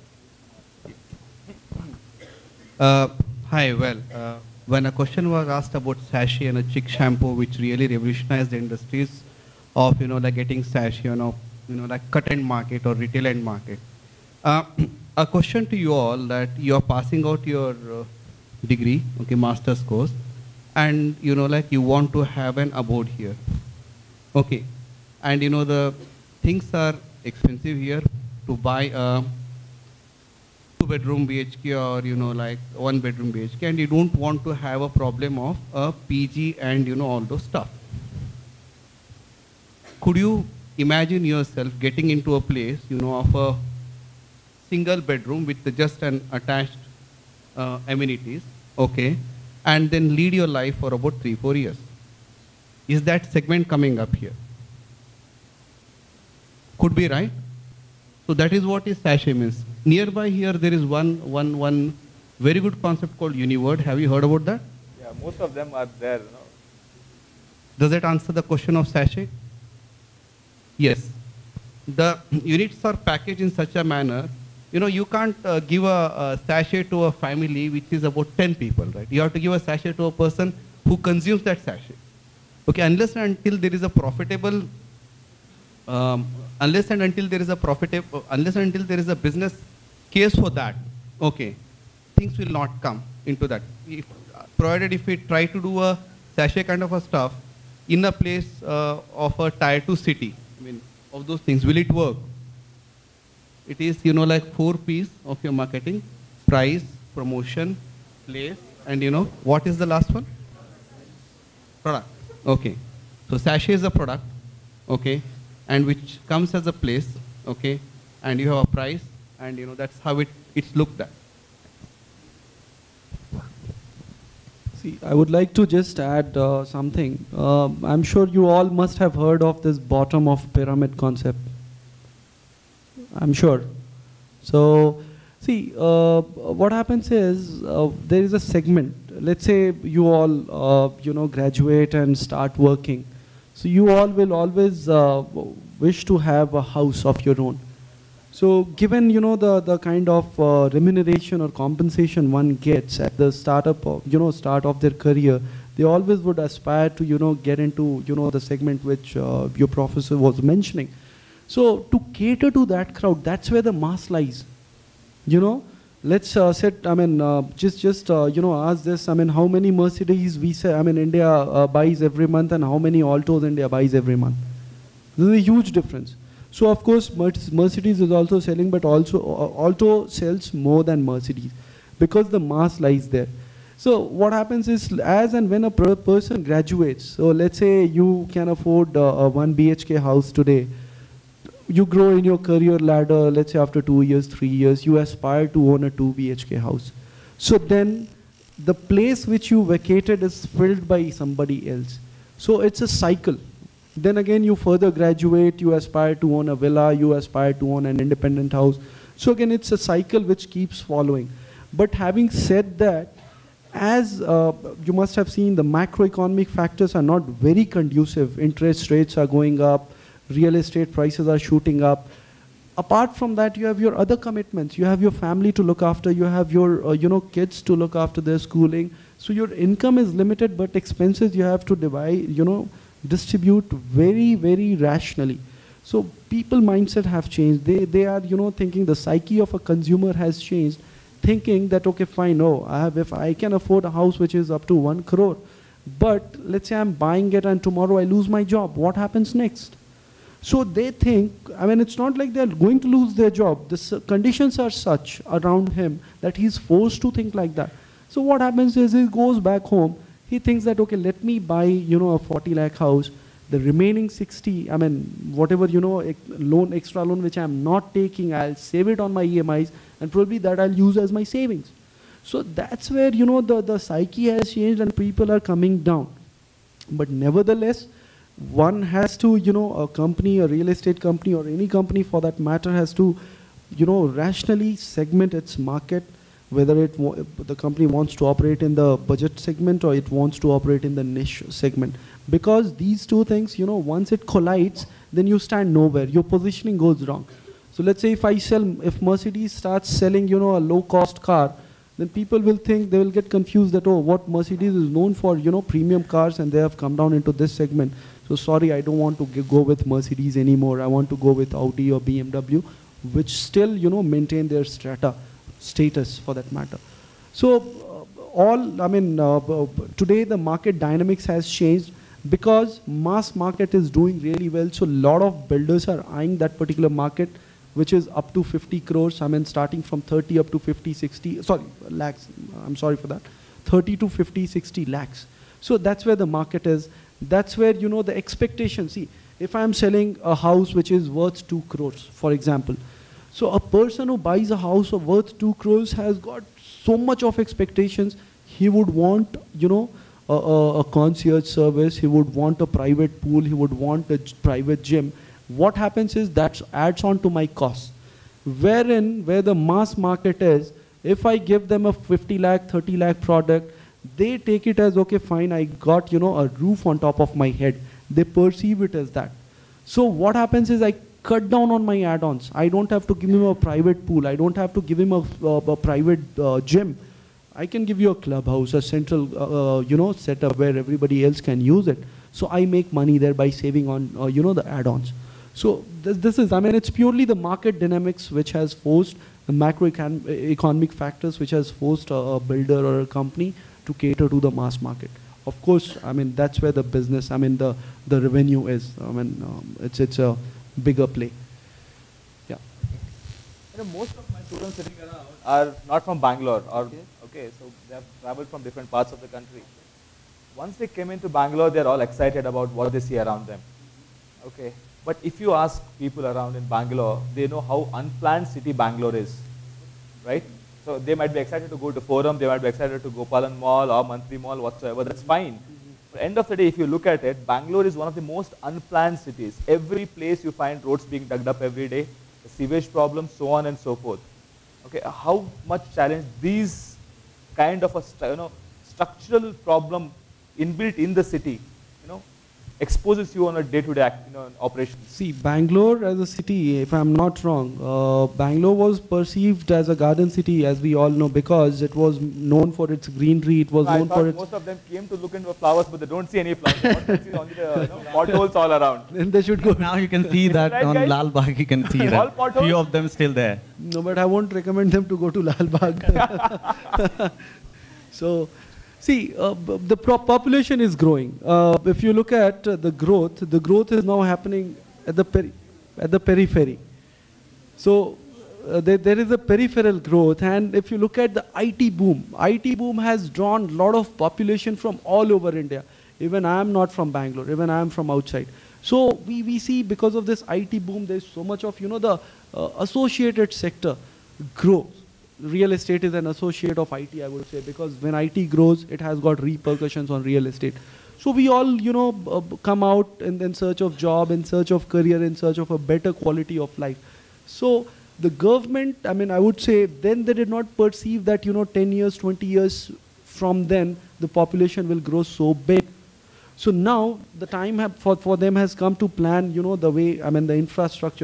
Uh, hi, well, uh, when a question was asked about sachet and a chick shampoo, which really revolutionized the industries of, you know, like getting sachet, you know, you know, like cut end market or retail end market. Uh, a question to you all, that you are passing out your uh, degree, okay, master's course, and, you know, like you want to have an abode here. Okay, and, you know, the things are expensive here to buy a two bedroom B H K or, you know, like one bedroom B H K, and you don't want to have a problem of a P G and, you know, all those stuff. Could you imagine yourself getting into a place, you know, of a single bedroom with just an attached uh, amenities, okay, and then lead your life for about three, four years? Is that segment coming up here? Could be, right? So that is what is sachet means. Nearby here there is one, one, one very good concept called Univert. Have you heard about that? Yeah, most of them are there. You know. Does that answer the question of sachet? Yes. The units are packaged in such a manner, you know, you can't uh, give a, a sachet to a family which is about ten people, right? You have to give a sachet to a person who consumes that sachet. Okay, unless and until there is a profitable, um, unless and until there is a profitable, unless and until there is a business case for that, okay, things will not come into that. If, provided if we try to do a sachet kind of a stuff in a place uh, of a tier two city, I mean, of those things, will it work? It is, you know, like four P's of your marketing: price, promotion, place, and, you know, what is the last one? Product. Okay. So sachet is a product, okay, and which comes as a place, okay, and you have a price, and, you know, that's how it, it's looked at. See, I would like to just add uh, something. Uh, I'm sure you all must have heard of this bottom of pyramid concept. I'm sure. So, see, uh, what happens is uh, there is a segment. Let's say you all, uh, you know, graduate and start working. So you all will always uh, wish to have a house of your own. So given, you know, the, the kind of uh, remuneration or compensation one gets at the startup, of, you know, start of their career, they always would aspire to, you know, get into, you know, the segment which uh, your professor was mentioning. So to cater to that crowd, that's where the mass lies. You know, let's uh, set, I mean, uh, just, just uh, you know, ask this, I mean, how many Mercedes we say, I mean, India uh, buys every month, and how many Altos India buys every month? This is a huge difference. So of course, Mercedes is also selling, but also uh, Alto sells more than Mercedes because the mass lies there. So what happens is, as and when a per person graduates, so let's say you can afford uh, a one B H K house today, you grow in your career ladder, let's say after two years, three years, you aspire to own a two B H K house. So then the place which you vacated is filled by somebody else. So it's a cycle. Then again, you further graduate, you aspire to own a villa, you aspire to own an independent house. So again, it's a cycle which keeps following. But having said that, as uh, you must have seen, the macroeconomic factors are not very conducive. Interest rates are going up, real estate prices are shooting up. apart from that, you have your other commitments. You have your family to look after. You have your, uh, you know, kids to look after their schooling. So your income is limited, but expenses you have to divide, you know, distribute very, very rationally. So people mindset have changed. They, they are, you know, thinking the psyche of a consumer has changed, thinking that, okay, fine, no, I have, if I can afford a house which is up to one crore, but let's say I'm buying it and tomorrow I lose my job, what happens next? So they think, I mean, it's not like they're going to lose their job. The conditions are such around him that he's forced to think like that. So what happens is he goes back home, he thinks that, okay, let me buy, you know, a forty lakh house, the remaining sixty, I mean, whatever, you know, loan, extra loan which I'm not taking, I'll save it on my E M Is, and probably that I'll use as my savings. So that's where, you know, the, the psyche has changed and people are coming down. But nevertheless, one has to, you know, a company, a real estate company, or any company for that matter has to, you know, rationally segment its market, whether it the company wants to operate in the budget segment or it wants to operate in the niche segment. Because these two things, you know, once it collides, then you stand nowhere. Your positioning goes wrong. So let's say if I sell, if Mercedes starts selling, you know, a low-cost car, then people will think, they will get confused that, oh, what Mercedes is known for, you know, premium cars, and they have come down into this segment. So sorry, I don't want to go with Mercedes anymore. I want to go with Audi or B M W, which still, you know, maintain their strata status for that matter. So uh, all, I mean, uh, today the market dynamics has changed because mass market is doing really well. So a lot of builders are eyeing that particular market, which is up to fifty crores. I mean, starting from thirty up to fifty, sixty, sorry, lakhs. I'm sorry for that. thirty to fifty, sixty lakhs. So that's where the market is. That's where, you know, the expectation. See, if I'm selling a house which is worth two crores, for example, so a person who buys a house of worth two crores has got so much of expectations. He would want, you know, a, a, a concierge service. He would want a private pool. He would want a private gym. What happens is that adds on to my cost. Wherein, where the mass market is, if I give them a fifty lakh, thirty lakh product, they take it as, okay, fine, I got, you know, a roof on top of my head. They perceive it as that. So what happens is I cut down on my add-ons. I don't have to give him a private pool. I don't have to give him a, a, a private uh, gym. I can give you a clubhouse, a central, uh, you know, setup where everybody else can use it. So I make money there by saving on, uh, you know, the add-ons. So this, this is, I mean, it's purely the market dynamics which has forced the macroeconomic factors which has forced a, a builder or a company to cater to the mass market. Of course, I mean, that's where the business, I mean, the, the revenue is. I mean, um, it's, it's a bigger play. Yeah. You know, most of my students sitting around are not from Bangalore, or, okay. okay, so they have traveled from different parts of the country. Once they came into Bangalore, they're all excited about what they see around them. Okay. But if you ask people around in Bangalore, they know how unplanned city Bangalore is, right? So they might be excited to go to Forum, they might be excited to Gopalan Mall or Mantri Mall, whatsoever, that's fine. Mm-hmm. But end of the day, if you look at it, Bangalore is one of the most unplanned cities. Every place you find roads being dug up every day, the sewage problems, so on and so forth. Okay, how much challenge these kind of a you know, structural problem inbuilt in the city, you know, exposes you on a day-to-day -day, you know, operations. See, Bangalore as a city, if I'm not wrong, uh, Bangalore was perceived as a garden city, as we all know, because it was known for its greenery. It was no, known for its. Most of them came to look into flowers, but they don't see any flowers. What they see is only the you know, potholes all around. Then they should go. Now you can see that right, on guys? Lal Bagh. You can see All that potholes? few of them still there. No, but I won't recommend them to go to Lal Bagh. So. See, uh, the population is growing. Uh, if you look at uh, the growth, the growth is now happening at the, peri at the periphery. So uh, there, there is a peripheral growth, and if you look at the I T boom, I T boom has drawn a lot of population from all over India. Even I am not from Bangalore, even I am from outside. So we, we see because of this I T boom, there's so much of, you know, the uh, associated sector grows. Real estate is an associate of I T, I would say, because when I T grows, it has got repercussions on real estate. So we all, you know, uh, come out in, in search of job, in search of career, in search of a better quality of life. So the government, I mean, I would say, then they did not perceive that, you know, ten years, twenty years from then, the population will grow so big. So now the time have, for, for them has come to plan, you know, the way, I mean, the infrastructure.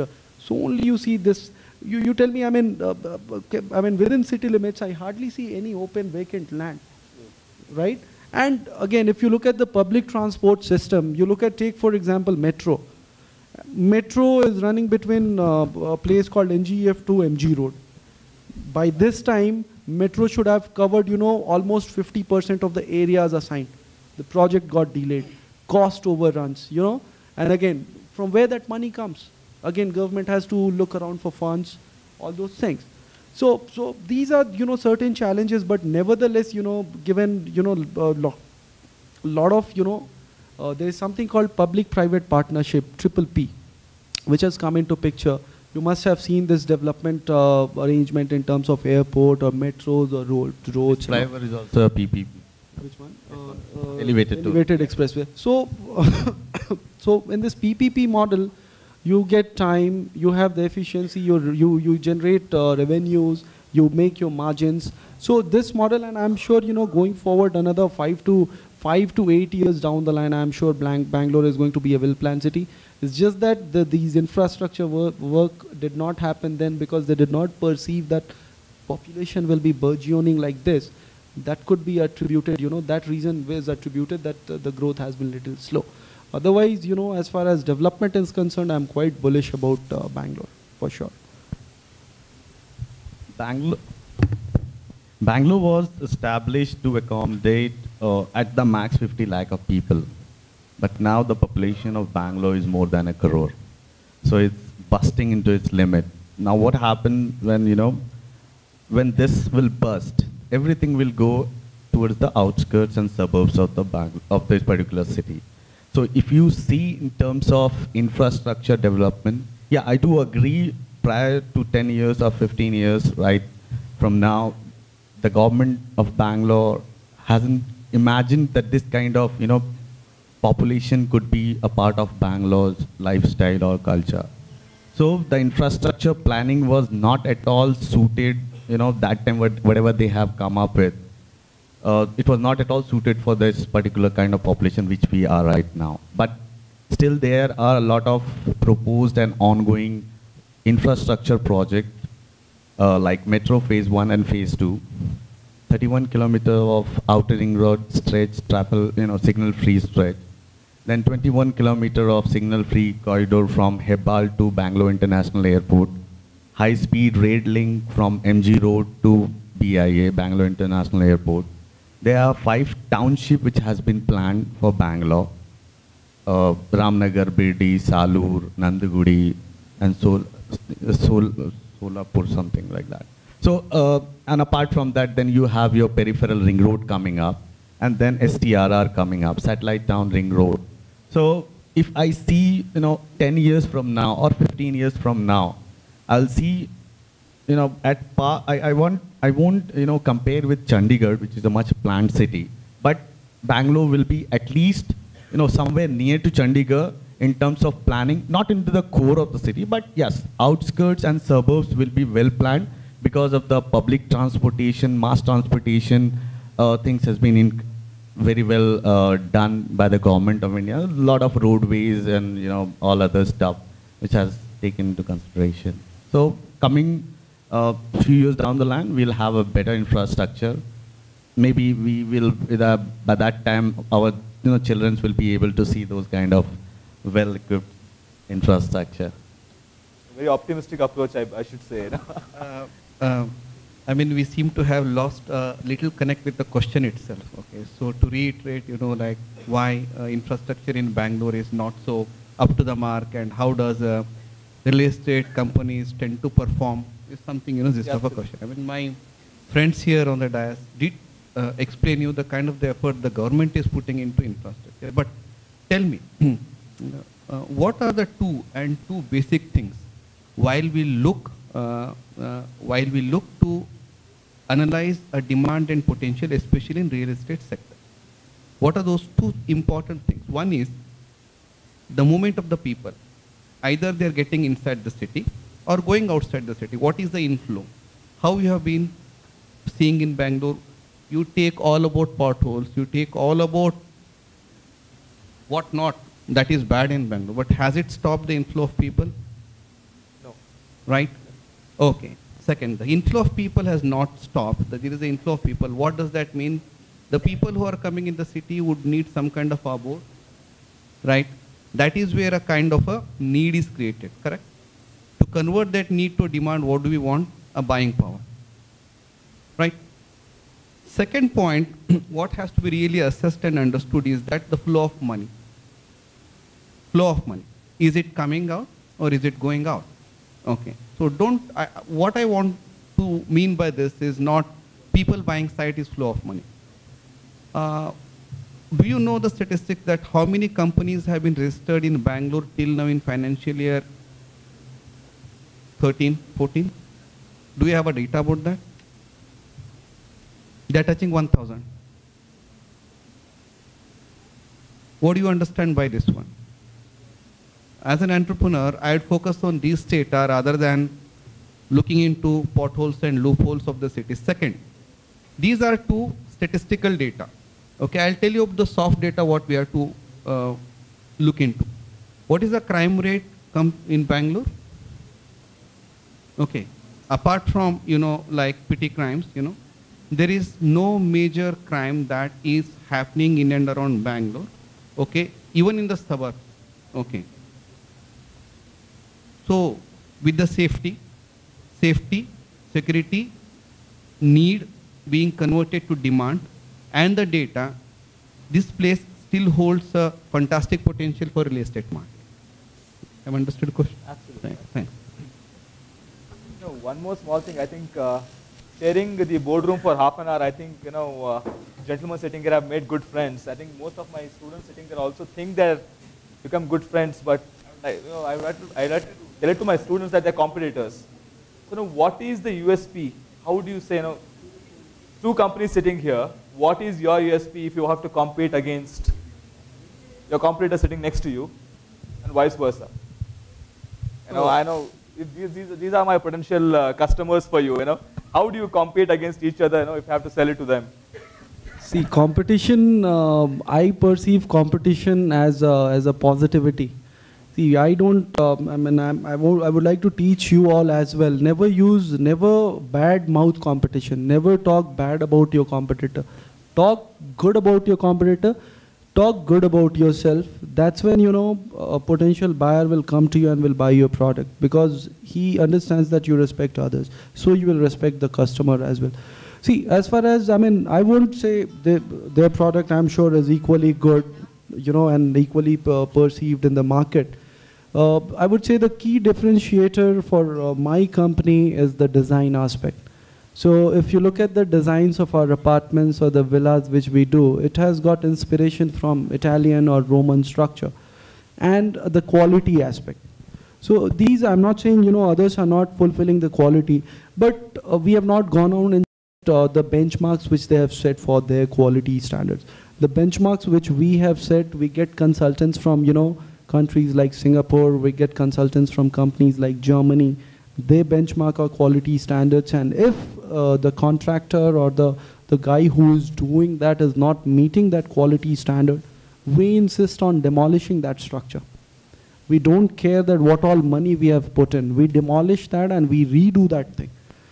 So only you see this. You, you tell me, I mean, uh, uh, I mean, within city limits, I hardly see any open vacant land, right? And again, if you look at the public transport system, you look at, take for example, metro. Metro is running between uh, a place called N G E F to M G Road. By this time, metro should have covered, you know, almost fifty percent of the areas assigned. The project got delayed, cost overruns, you know, and again, from where that money comes? Again, government has to look around for funds, all those things. So, so these are, you know, certain challenges, but nevertheless, you know, given, you know, a lo lot of, you know, uh, there is something called public-private partnership, triple P, which has come into picture. You must have seen this development uh, arrangement in terms of airport or metros or road, roads. Flyover is also a P P P. Which one? Uh, uh, Elevated elevated expressway. So, so in this P P P model, you get time, you have the efficiency, you, you, you generate uh, revenues, you make your margins. So this model, and I'm sure, you know, going forward another five to five to eight years down the line, I'm sure Bang Bangalore is going to be a well-planned city. It's just that the, these infrastructure work, work did not happen then because they did not perceive that population will be burgeoning like this. That could be attributed, you know, that reason is attributed that uh, the growth has been little slow. Otherwise, you know, as far as development is concerned, I'm quite bullish about uh, Bangalore, for sure. Bangalore, Bangalore was established to accommodate uh, at the max fifty lakh of people. But now the population of Bangalore is more than a crore. So it's busting into its limit. Now what happened when, you know, when this will burst, everything will go towards the outskirts and suburbs of the Bang of this particular city. So if you see in terms of infrastructure development, yeah, I do agree prior to ten years or fifteen years, right, from now, the government of Bangalore hasn't imagined that this kind of, you know, population could be a part of Bangalore's lifestyle or culture. So the infrastructure planning was not at all suited, you know, that time whatever they have come up with. Uh, it was not at all suited for this particular kind of population which we are right now. But still there are a lot of proposed and ongoing infrastructure projects uh, like Metro Phase one and Phase two. thirty-one kilometer of outer ring road stretch, travel, you know, signal-free stretch. Then twenty-one kilometer of signal-free corridor from Hebbal to Bangalore International Airport. High-speed rail link from M G Road to B I A, Bangalore International Airport. There are five townships which has been planned for Bangalore. Uh, Ramnagar, Birdi, Salur, Nandagudi, and Sol, Sol, Solapur, something like that. So, uh, and apart from that, then you have your peripheral ring road coming up, and then S T R R coming up, Satellite Town Ring Road. So, if I see, you know, ten years from now or fifteen years from now, I'll see, you know, at par, I, I want, I won't, you know, compare with Chandigarh, which is a much planned city, but Bangalore will be at least, you know, somewhere near to Chandigarh in terms of planning, not into the core of the city, but yes, outskirts and suburbs will be well planned because of the public transportation, mass transportation, uh, things has been in very well uh, done by the government of India. A lot of roadways and, you know, all other stuff which has taken into consideration. So coming a uh, few years down the line, we'll have a better infrastructure. Maybe we will, uh, by that time, our you know, children will be able to see those kind of well-equipped infrastructure. Very optimistic approach, I, I should say. uh, uh, I mean, we seem to have lost a little connect with the question itself. Okay, so to reiterate, you know, like why uh, infrastructure in Bangalore is not so up to the mark, and how does uh, real estate companies tend to perform is something, you know, this yeah, type of question. I mean, my friends here on the dais did uh, explain you the kind of the effort the government is putting into infrastructure. But tell me, uh, what are the two and two basic things while we look uh, uh, while we look to analyze a demand and potential, especially in real estate sector? What are those two important things? One is the movement of the people. Either they are getting inside the city or going outside the city. What is the inflow? How you have been seeing in Bangalore? You take all about potholes, you take all about what not that is bad in Bangalore, but has it stopped the inflow of people? No. right? Okay. Second, the inflow of people has not stopped. There is an inflow of people. What does that mean? The people who are coming in the city would need some kind of abode, right? That is where a kind of a need is created, correct? To convert that need to demand, what do we want? A buying power, right? Second point, what has to be really assessed and understood is that the flow of money. Flow of money. Is it coming out or is it going out? Okay. So don't, I, what I want to mean by this is not people buying site is flow of money. Uh, do you know the statistics that how many companies have been registered in Bangalore till now in financial year thirteen, fourteen? Do you have a data about that? They're touching one thousand. What do you understand by this one? As an entrepreneur, I would focus on these data rather than looking into potholes and loopholes of the city. Second, these are two statistical data. Okay, I'll tell you of the soft data what we have to uh, look into. What is the crime rate come in Bangalore? Okay, apart from, you know, like petty crimes, you know, there is no major crime that is happening in and around Bangalore. Okay, even in the suburbs. Okay. So, with the safety, safety, security, need being converted to demand, and the data, this place still holds a fantastic potential for real estate market. Have you understood the question? Absolutely. Thanks. Thanks. You know, one more small thing, I think uh, sharing the boardroom for half an hour, I think, you know, uh, gentlemen sitting here have made good friends. I think most of my students sitting there also think they're become good friends, but I, you know, I like to, I like to tell it to my students that they're competitors. So, you know, what is the U S P? How do you say, you know, two companies sitting here, what is your U S P if you have to compete against your competitor sitting next to you, and vice versa? You know, oh. I know it, these, these, these are my potential uh, customers for you. You know, how do you compete against each other? You know, if you have to sell it to them. See, competition. Uh, I perceive competition as a, as a positivity. See, I don't. Um, I mean, I'm, I, would, I would like to teach you all as well. Never use, never bad mouth competition. Never talk bad about your competitor. Talk good about your competitor. Talk good about yourself. That's when, you know, a potential buyer will come to you and will buy your product, because he understands that you respect others. So you will respect the customer as well. See, as far as, I mean, I won't say they, their product, I'm sure, is equally good, you know, and equally per perceived in the market. Uh, I would say the key differentiator for uh, my company is the design aspect. So if you look at the designs of our apartments or the villas which we do, it has got inspiration from Italian or Roman structure, and the quality aspect. So these, I'm not saying, you know, others are not fulfilling the quality, but uh, we have not gone on and uh, the benchmarks which they have set for their quality standards. The benchmarks which we have set, we get consultants from, you know, countries like Singapore, we get consultants from companies like Germany. They benchmark our quality standards, and if uh, the contractor or the, the guy who is doing that is not meeting that quality standard, we insist on demolishing that structure. We don't care that what all money we have put in. We demolish that and we redo that thing.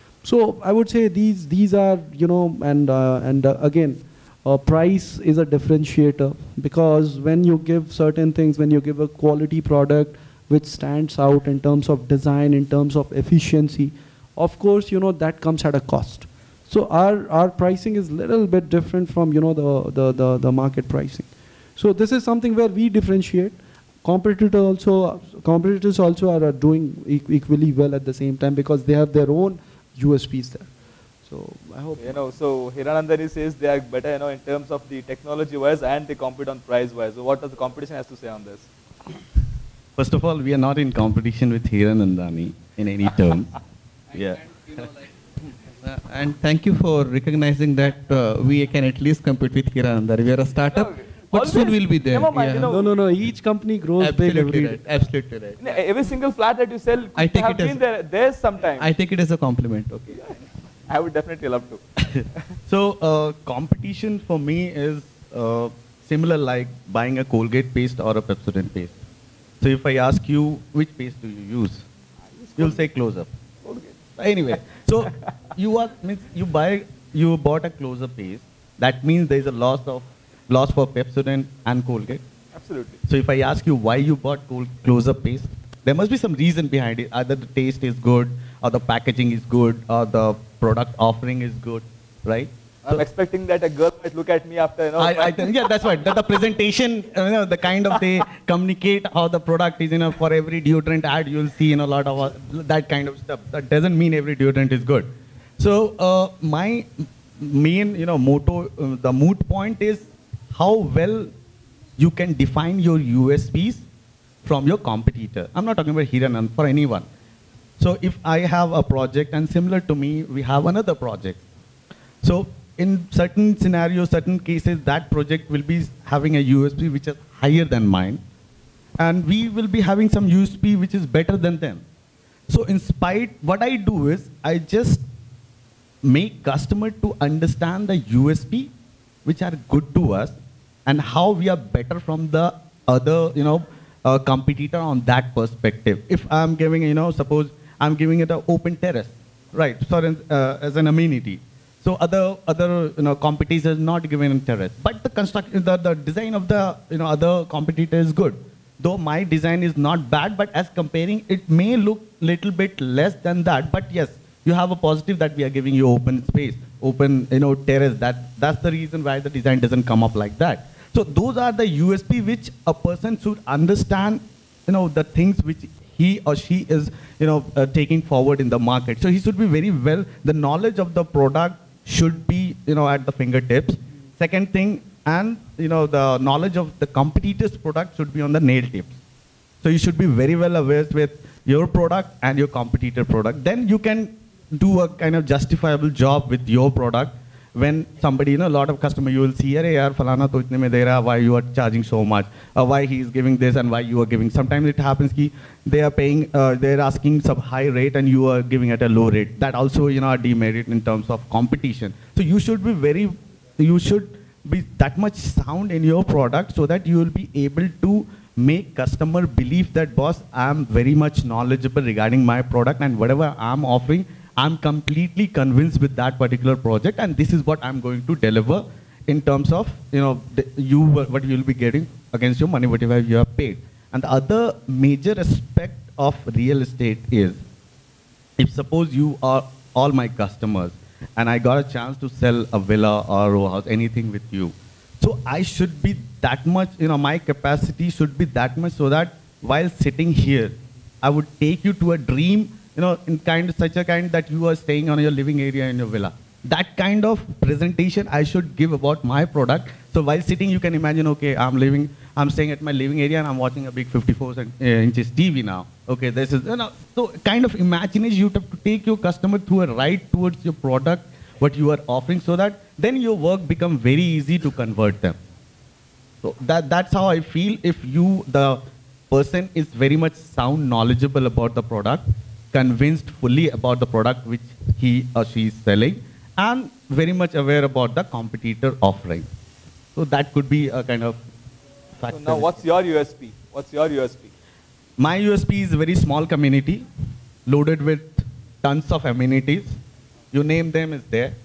So I would say these, these are, you know, and, uh, and uh, again, Uh, price is a differentiator, because when you give certain things, when you give a quality product which stands out in terms of design, in terms of efficiency, of course, you know, that comes at a cost. So our, our pricing is a little bit different from, you know, the, the, the, the market pricing. So this is something where we differentiate. Competitors also, competitors also are doing e equally well at the same time, because they have their own U S Ps there. So I hope, you know, so Hiranandani says they are better, you know, in terms of the technology wise, and they compete on price wise. So what does the competition has to say on this? First of all, we are not in competition with Hiranandani in any terms. Yeah. And, you know, like, uh, and thank you for recognizing that uh, we can at least compete with Hiranandani. We are a startup, no, but always, soon we'll be there. Never mind, yeah. you know, no, no, no. Each company grows absolutely big every right. Absolutely right. You know, every single flat that you sell, I take have it been as there, there's sometime. I take it as a compliment. Okay. I would definitely love to. So uh, competition for me is uh, similar like buying a Colgate paste or a Pepsodent paste. So if I ask you, which paste do you use? I use You'll say close-up. Anyway, so you are means you buy you bought a close-up paste. That means there is a loss of loss for Pepsodent and Colgate. Absolutely. So if I ask you why you bought Col- close-up paste, there must be some reason behind it. Either the taste is good, or the packaging is good, or the product offering is good, right? I'm So- expecting that a girl might look at me after, you know. I, I think, yeah, that's right. That the presentation, you know, the kind of they communicate how the product is, you know, for every deodorant ad, you'll see, you know, a lot of uh, that kind of stuff. That doesn't mean every deodorant is good. So uh, my main, you know, motto, uh, the moot point is how well you can define your U S Ps from your competitor. I'm not talking about Hiranand, for anyone. So if I have a project and similar to me, we have another project. So in certain scenarios, certain cases, that project will be having a U S P which is higher than mine. And we will be having some U S P which is better than them. So in spite, what I do is, I just make customer to understand the U S P which are good to us and how we are better from the other, you know, uh, competitor on that perspective. If I'm giving, you know, suppose I'm giving it an open terrace, right, for an, uh, as an amenity. So other, other you know, competitors not given in terrace. But the construction, the, the design of the you know, other competitor is good. Though my design is not bad, but as comparing, it may look little bit less than that. But yes, you have a positive that we are giving you open space, open you know, terrace. That, that's the reason why the design doesn't come up like that. So those are the U S P which a person should understand, you know, the things which he or she is you know, uh, taking forward in the market. So he should be very well, the knowledge of the product should be, you know, at the fingertips. Second thing, and, you know, the knowledge of the competitor's product should be on the nail tips. So you should be very well aware with your product and your competitor product. Then you can do a kind of justifiable job with your product. When somebody, you know, a lot of customer, you will see, "Arey yaar, falana to itne mein de raha, why you are charging so much? Or why he is giving this and why you are giving." Sometimes it happens ki they are paying, uh, they are asking some high rate and you are giving at a low rate. That also, you know, a demerit in terms of competition. So you should be very, you should be that much sound in your product so that you will be able to make customer believe that, boss, I am very much knowledgeable regarding my product and whatever I'm offering, I'm completely convinced with that particular project, and this is what I'm going to deliver in terms of, you know, the, you what you'll be getting against your money, whatever you have paid. And the other major aspect of real estate is, if suppose you are all my customers, and I got a chance to sell a villa or a row house, anything with you, so I should be that much, you know, my capacity should be that much so that while sitting here, I would take you to a dream, you know, in kind, such a kind that you are staying on your living area in your villa. That kind of presentation I should give about my product. So while sitting, you can imagine, okay, I'm living, I'm staying at my living area and I'm watching a big fifty-four inches T V now. Okay, this is, you know, so kind of imagination you have to take your customer through a ride towards your product, what you are offering, so that then your work become very easy to convert them. So that, that's how I feel. If you, the person is very much sound knowledgeable about the product, convinced fully about the product which he or she is selling, and very much aware about the competitor offering. So that could be a kind of factor. So now what's your U S P? What's your U S P? My U S P is a very small community, loaded with tons of amenities. You name them, is there.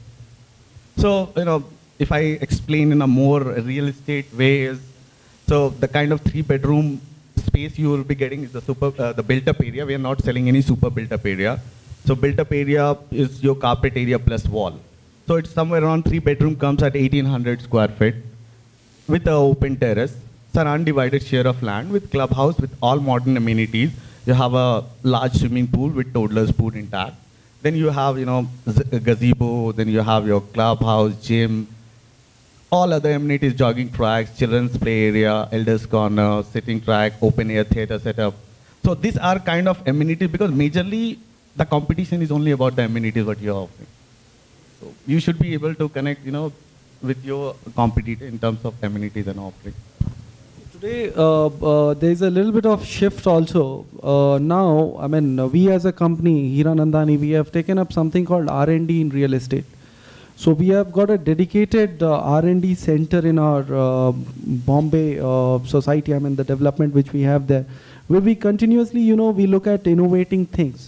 So, you know, if I explain in a more real estate way is, so the kind of three bedroom space you will be getting is the super, uh, the built-up area. We are not selling any super built-up area. So built-up area is your carpet area plus wall. So it's somewhere around three bedroom comes at eighteen hundred square feet with an open terrace. It's an undivided share of land with clubhouse with all modern amenities. You have a large swimming pool with toddler's pool intact. Then you have, you know, gazebo. Then you have your clubhouse, gym, all other amenities, jogging tracks, children's play area, elders corner, sitting track, open air theater setup. So these are kind of amenities because majorly the competition is only about the amenities what you're offering. So you should be able to connect, you know, with your competitor in terms of amenities and offering. Today, uh, uh, there is a little bit of shift also. Uh, now, I mean, uh, we as a company, Hiranandani, we have taken up something called R and D in real estate. So we have got a dedicated uh, R and D center in our uh, Bombay uh, society, I mean the development which we have there, where we continuously, you know, we look at innovating things.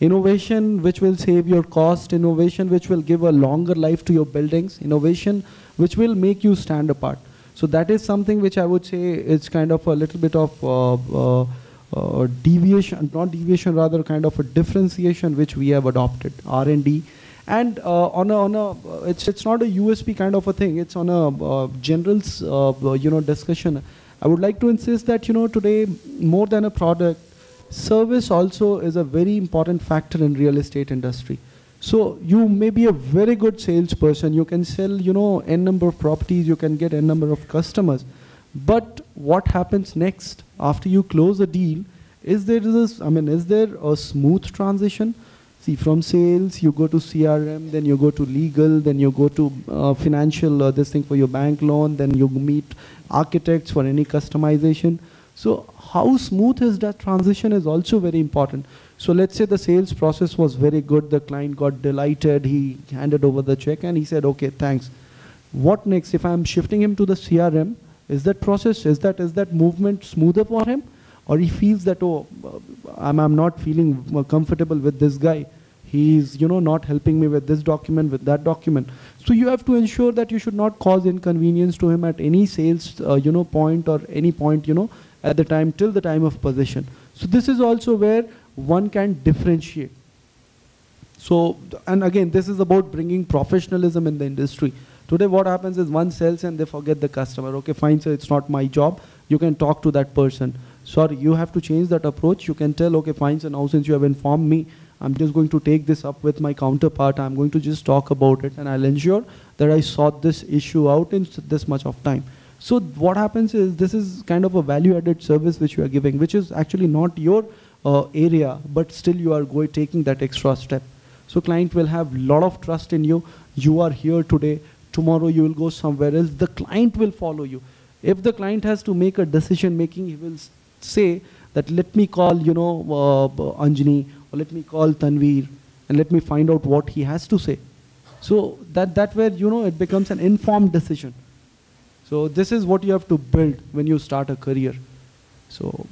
Innovation which will save your cost, innovation which will give a longer life to your buildings, innovation which will make you stand apart. So that is something which I would say is kind of a little bit of uh, uh, uh, deviation, not deviation, rather kind of a differentiation which we have adopted, R and D. And uh, on a, on a uh, it's, it's not a U S P kind of a thing, it's on a uh, general uh, you know, discussion. I would like to insist that, you know, today more than a product, service also is a very important factor in real estate industry. So you may be a very good salesperson, you can sell, you know, n number of properties, you can get n number of customers. But what happens next after you close a deal? Is there this, I mean, is there a smooth transition? See, from sales, you go to C R M, then you go to legal, then you go to uh, financial, uh, this thing for your bank loan, then you meet architects for any customization. So how smooth is that transition is also very important. So let's say the sales process was very good, the client got delighted, he handed over the check and he said, okay, thanks. What next? If I'm shifting him to the C R M, is that process, is that, is that movement smoother for him? Or he feels that, oh, I'm, I'm not feeling comfortable with this guy. He's, you know, not helping me with this document, with that document. So you have to ensure that you should not cause inconvenience to him at any sales, uh, you know, point or any point, you know, at the time, till the time of possession. So this is also where one can differentiate. So, and again, this is about bringing professionalism in the industry. Today what happens is one sells and they forget the customer. Okay, fine, sir, it's not my job. You can talk to that person. Sorry, you have to change that approach. You can tell, okay, fine, sir, now since you have informed me, I'm just going to take this up with my counterpart. I'm going to just talk about it and I'll ensure that I sort this issue out in this much of time. So what happens is this is kind of a value-added service which you are giving, which is actually not your uh, area, but still you are going taking that extra step. So client will have a lot of trust in you. You are here today. Tomorrow you will go somewhere else. The client will follow you. If the client has to make a decision making, he will say that let me call, you know, uh, Anjani, or let me call Tanveer, and let me find out what he has to say. So that, that where, you know, it becomes an informed decision. So this is what you have to build when you start a career. So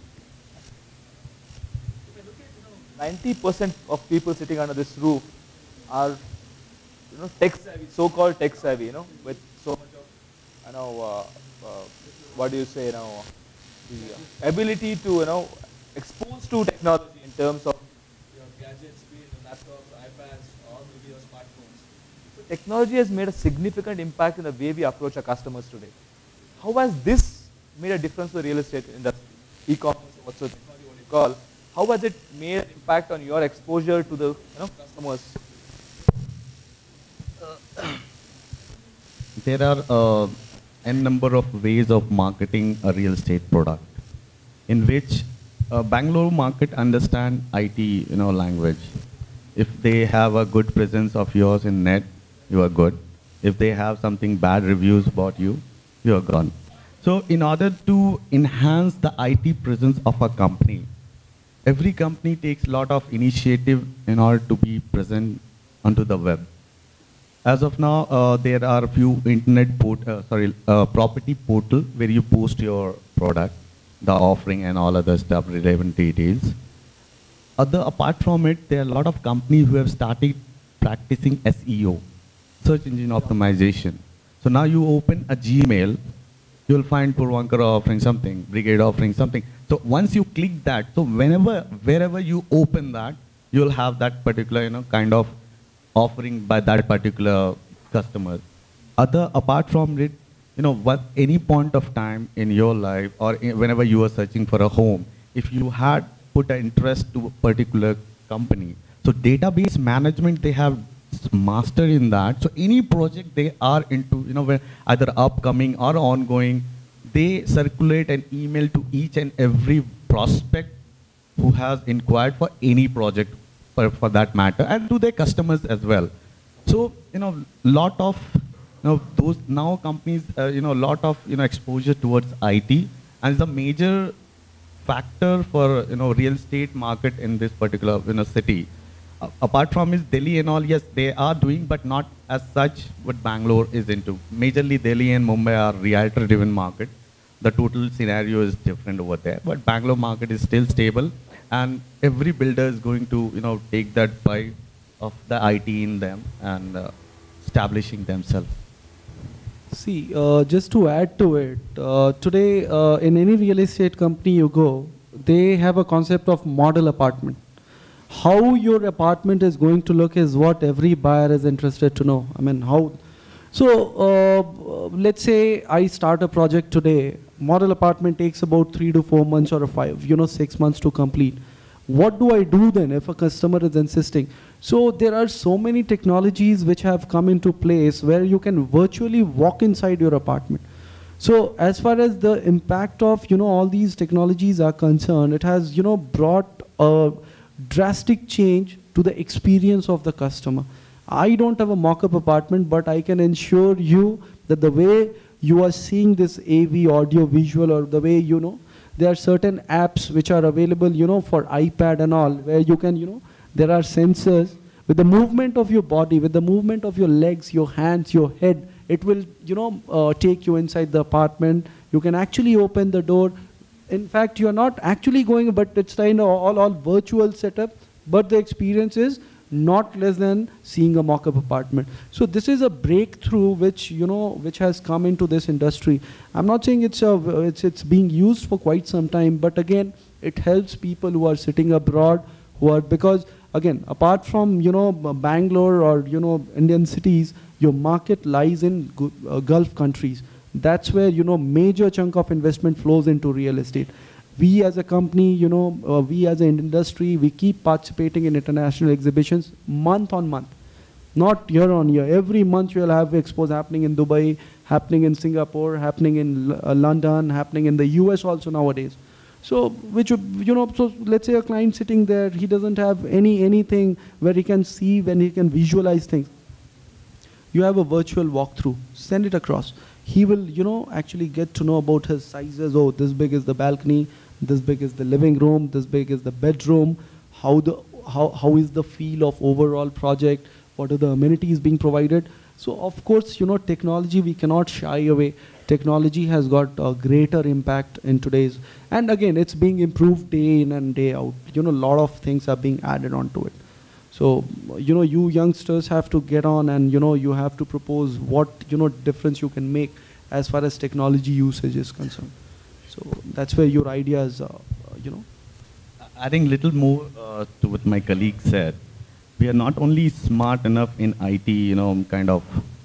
ninety percent of people sitting under this roof are, you know, tech savvy, so-called tech savvy, you know, with so much of, you know, uh, uh, what do you say, you know, the uh, ability to, you know, expose to technology in terms of your gadgets, be it laptops, iPads, or maybe your smartphones. So technology has made a significant impact in the way we approach our customers today. How has this made a difference to the real estate industry, e-commerce, what's the technology, what you call? How has it made an impact on your exposure to the, you know, customers? Uh, there are uh, n number of ways of marketing a real estate product, in which uh, Bangalore market understand I T, you know, language. If they have a good presence of yours in net, you are good. If they have something bad reviews about you, you are gone. So in order to enhance the I T presence of a company, every company takes a lot of initiative in order to be present onto the web. As of now, uh, there are a few internet port, uh, sorry, uh, property portal where you post your product, the offering and all other stuff, relevant details. Other, apart from it, there are a lot of companies who have started practicing S E O, search engine optimization. So now you open a Gmail, you'll find Purvankar offering something, Brigade offering something. So once you click that, so whenever, wherever you open that, you'll have that particular, you know, kind of offering by that particular customer. Other, apart from it, you know, what any point of time in your life or in, whenever you are searching for a home, if you had put an interest to a particular company, so database management, they have mastered in that. So any project they are into, you know, where either upcoming or ongoing, they circulate an email to each and every prospect who has inquired for any project for, for that matter, and to their customers as well. So, you know, lot of, you know, those now companies, uh, you know, lot of, you know, exposure towards I T, and it's a major factor for, you know, real estate market in this particular, you know, city. Uh, apart from is Delhi and all, yes, they are doing, but not as such what Bangalore is into. Majorly Delhi and Mumbai are realtor-driven market. the total scenario is different over there. But Bangalore market is still stable, and every builder is going to, you know, take that bite of the I T in them and uh, establishing themselves. See, uh, just to add to it, uh, today uh, in any real estate company you go, they have a concept of model apartment. How your apartment is going to look is what every buyer is interested to know. I mean, how. So uh, let's say I start a project today. Model apartment takes about three to four months or a five, you know, six months to complete. What do I do then if a customer is insisting? So there are so many technologies which have come into place where you can virtually walk inside your apartment. So as far as the impact of, you know, all these technologies are concerned, it has, you know, brought a drastic change to the experience of the customer. I don't have a mock-up apartment, but I can ensure you that the way you are seeing this A V, audio, visual, or the way, you know, there are certain apps which are available, you know, for iPad and all, where you can, you know, there are sensors. With the movement of your body, with the movement of your legs, your hands, your head, it will, you know, uh, take you inside the apartment. You can actually open the door. In fact, you're not actually going, but it's kind of all, all virtual setup, but the experience is not less than seeing a mock-up apartment. So this is a breakthrough which, you know, which has come into this industry. I'm not saying it's, a, it's, it's being used for quite some time, but again, it helps people who are sitting abroad, who are, because again, apart from, you know, Bangalore or, you know, Indian cities, your market lies in uh, Gulf countries. That's where, you know, major chunk of investment flows into real estate. We as a company, you know, uh, we as an industry, we keep participating in international exhibitions month on month, not year on year. Every month you'll have expos happening in Dubai, happening in Singapore, happening in uh, London, happening in the U S also nowadays. So, which, you know, so let's say a client sitting there, he doesn't have any anything where he can see, when he can visualize things. You have a virtual walkthrough, send it across. He will, you know, actually get to know about his sizes. Oh, this big is the balcony, this big is the living room, this big is the bedroom, how, the, how, how is the feel of overall project, what are the amenities being provided. So, of course, you know, technology, we cannot shy away. Technology has got a greater impact in today's, and again, it's being improved day in and day out. You know, a lot of things are being added onto it. So, you know, you youngsters have to get on and, you know, you have to propose what, you know, difference you can make as far as technology usage is concerned. So that's where your ideas, uh, you know. Adding little more uh, to what my colleague said, we are not only smart enough in I T, you know, kind of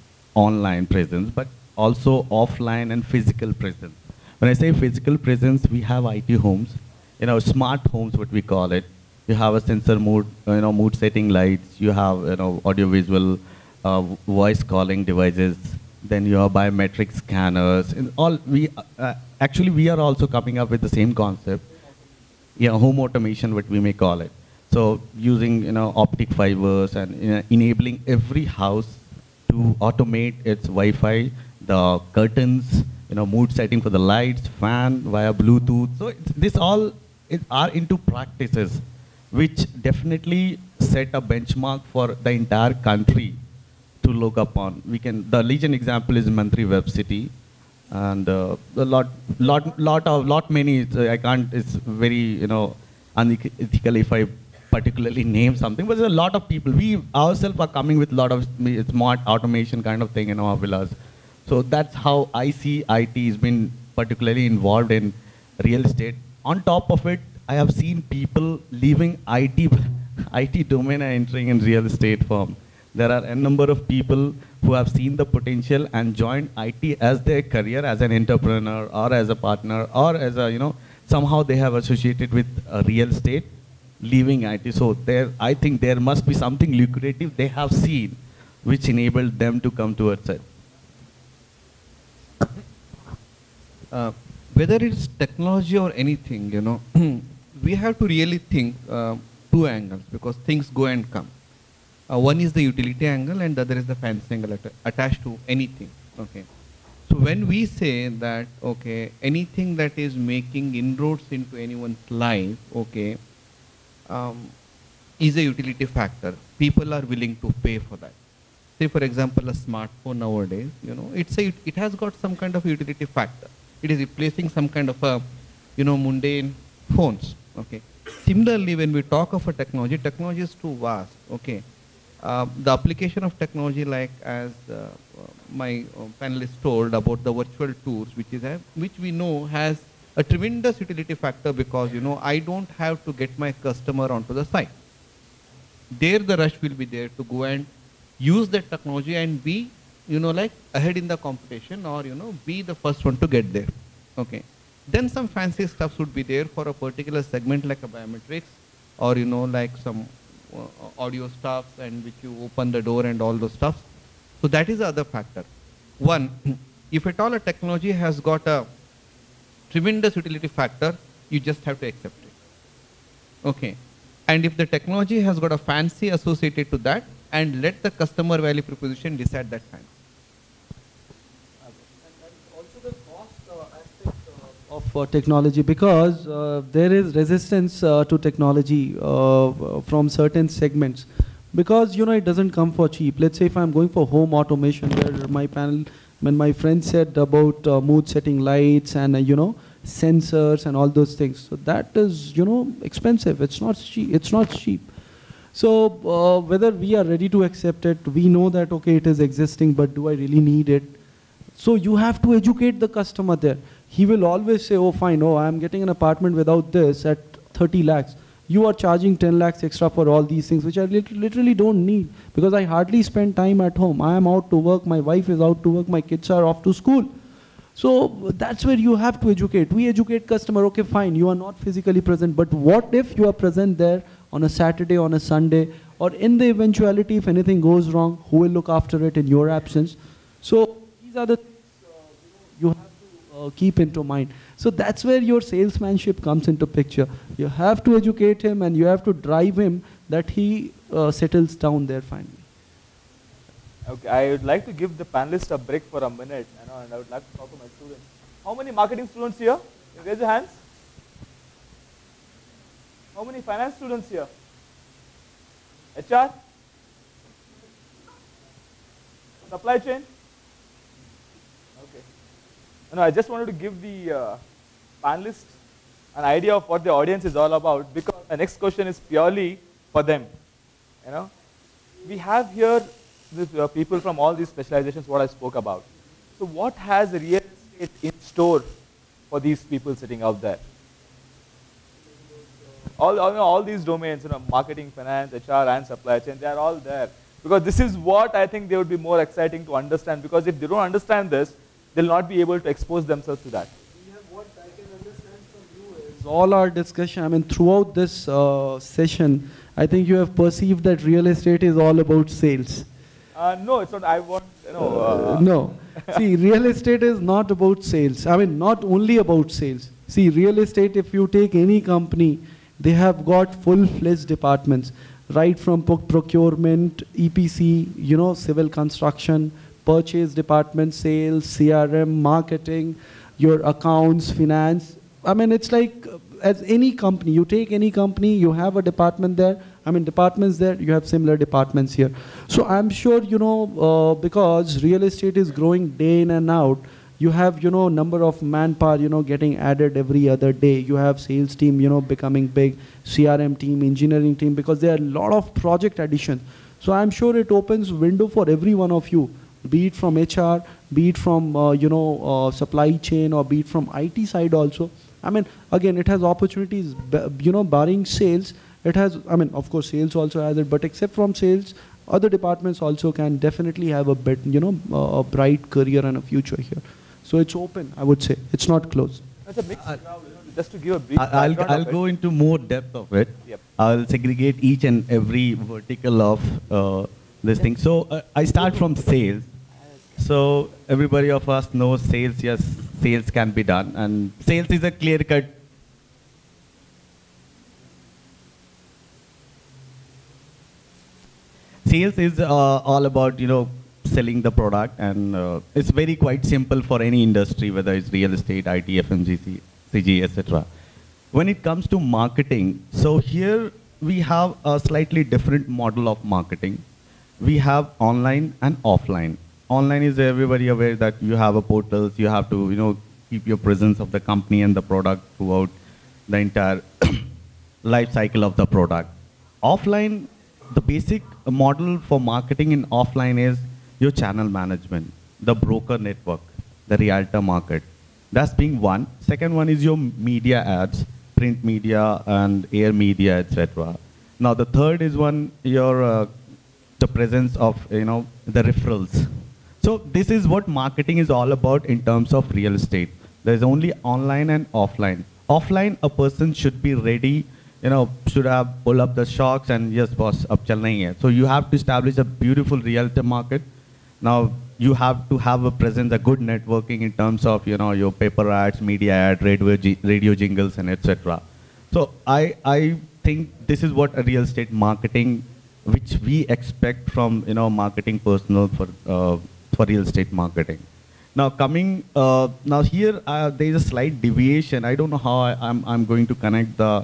online presence, but also offline and physical presence. When I say physical presence, we have I T homes, you know, smart homes, what we call it. You have a sensor mode, you know, mood setting lights. You have, you know, audio-visual, uh, voice calling devices. Then you have biometric scanners. And all we uh, actually we are also coming up with the same concept. Yeah, home automation, what we may call it. So using, you know, optic fibers and, you know, enabling every house to automate its Wi-Fi, the curtains, you know, mood setting for the lights, fan via Bluetooth. So it's, this all it are into practices which definitely set a benchmark for the entire country to look upon. We can, the Legion example is Mantri Web City, and uh, a lot, lot, lot of, lot many. I can't. It's very, you know, unethical if I particularly name something. But there's a lot of people. We ourselves are coming with a lot of smart automation kind of thing in our villas. So that's how I see I T has been particularly involved in real estate. On top of it, I have seen people leaving I T, I T domain and entering in real estate firm. There are a number of people who have seen the potential and joined I T as their career, as an entrepreneur or as a partner or as a, you know, somehow they have associated with uh, real estate, leaving I T. So there, I think there must be something lucrative they have seen which enabled them to come towards it. Uh, whether it's technology or anything, you know, we have to really think uh, two angles, because things go and come. Uh, one is the utility angle and the other is the fancy angle att attached to anything. Okay. So when we say that, okay, anything that is making inroads into anyone's life, okay, um, is a utility factor. People are willing to pay for that. Say for example, a smartphone nowadays, you know, it's a, it has got some kind of utility factor. It is replacing some kind of a, you know, mundane phones. Okay. Similarly, when we talk of a technology, technology is too vast. Okay. Uh, the application of technology, like as uh, my uh, panelist told about the virtual tours, which is a, which we know has a tremendous utility factor, because you know I don't have to get my customer onto the site. There, the rush will be there to go and use that technology and be, you know, like ahead in the competition, or you know, be the first one to get there. Okay. Then some fancy stuff would be there for a particular segment, like a biometrics, or you know, like some uh, audio stuff, and which you open the door and all those stuff. So that is the other factor. One, if at all a technology has got a tremendous utility factor, you just have to accept it. Okay. And if the technology has got a fancy associated to that, and let the customer value proposition decide that fancy. Of uh, technology, because uh, there is resistance uh, to technology uh, from certain segments, because you know it doesn't come for cheap. Let's say if I'm going for home automation, where my panel, when my friend said about uh, mood setting lights and uh, you know sensors and all those things, so that is you know expensive. It's not cheap. It's not cheap. So uh, whether we are ready to accept it, we know that okay it is existing, but do I really need it? So you have to educate the customer there. He will always say, oh fine, oh I'm getting an apartment without this at thirty lakhs. You are charging ten lakhs extra for all these things, which I lit literally don't need, because I hardly spend time at home. I am out to work, my wife is out to work, my kids are off to school. So that's where you have to educate. We educate customer, okay fine, you are not physically present, but what if you are present there on a Saturday, on a Sunday, or in the eventuality if anything goes wrong, who will look after it in your absence? So these are the things uh, you have to uh, keep into mind. So that's where your salesmanship comes into picture. You have to educate him and you have to drive him that he uh, settles down there finally. Okay, I would like to give the panelists a break for a minute, you know, and I would like to talk to my students. How many marketing students here? Can you raise your hands? How many finance students here? H R? Supply chain? Okay. No, I just wanted to give the uh, panelists an idea of what the audience is all about, because the next question is purely for them. You know, we have here the uh, people from all these specializations, what I spoke about. So what has real estate in store for these people sitting out there? All, all, all these domains, you know, marketing, finance, H R, and supply chain, they are all there. Because this is what I think they would be more exciting to understand, because if they don't understand this, they'll not be able to expose themselves to that. What I can understand from you is all our discussion, I mean, throughout this uh, session, I think you have perceived that real estate is all about sales. Uh, no, it's not. I want, you know. Uh, uh, no. See, real estate is not about sales. I mean, not only about sales. See, real estate, if you take any company, they have got full-fledged departments, right from procurement, E P C, you know, civil construction, purchase department, sales, C R M, marketing, your accounts, finance. I mean, it's like, uh, as any company, you take any company, you have a department there. I mean, departments there, you have similar departments here. So I'm sure, you know, uh, because real estate is growing day in and out, you have, you know, number of manpower, you know, getting added every other day. You have sales team, you know, becoming big, C R M team, engineering team, because there are a lot of project additions. So I'm sure it opens window for every one of you, be it from H R, be it from, uh, you know, uh, supply chain, or be it from I T side also. I mean, again, it has opportunities, you know, barring sales. It has, I mean, of course, sales also has it, but except from sales, other departments also can definitely have a bit, you know, uh, a bright career and a future here. So it's open, I would say. It's not closed. It's a mixed crowd, you know, just to give a brief I'll, background I'll of go it. into more depth of it. Yep. I'll segregate each and every vertical of uh, this thing. So uh, I start from sales. So everybody of us knows sales, yes, sales can be done. And sales is a clear-cut. Sales is uh, all about, you know, selling the product, and uh, it's very quite simple for any industry, whether it's real estate, I T, F M G C, et cetera. When it comes to marketing, so here we have a slightly different model of marketing. We have online and offline. Online is everybody aware that you have a portals, you have to, you know, keep your presence of the company and the product throughout the entire life cycle of the product. Offline, the basic model for marketing in offline is your channel management, the broker network, the realtor market. That's being one. Second one is your media ads, print media and air media, et cetera. Now the third is one, your uh, the presence of, you know, the referrals. So this is what marketing is all about in terms of real estate. There's only online and offline. Offline, a person should be ready, you know, should have pull up the shocks and yes, boss, ab chal nahi hai. So you have to establish a beautiful realtor market. Now you have to have a presence, a good networking in terms of, you know, your paper ads, media ad, radio, radio jingles, and et cetera. So I, I think this is what a real estate marketing, which we expect from, you know, marketing personnel for uh, for real estate marketing. Now coming, uh, now here uh, there is a slight deviation. I don't know how I, I'm I'm going to connect the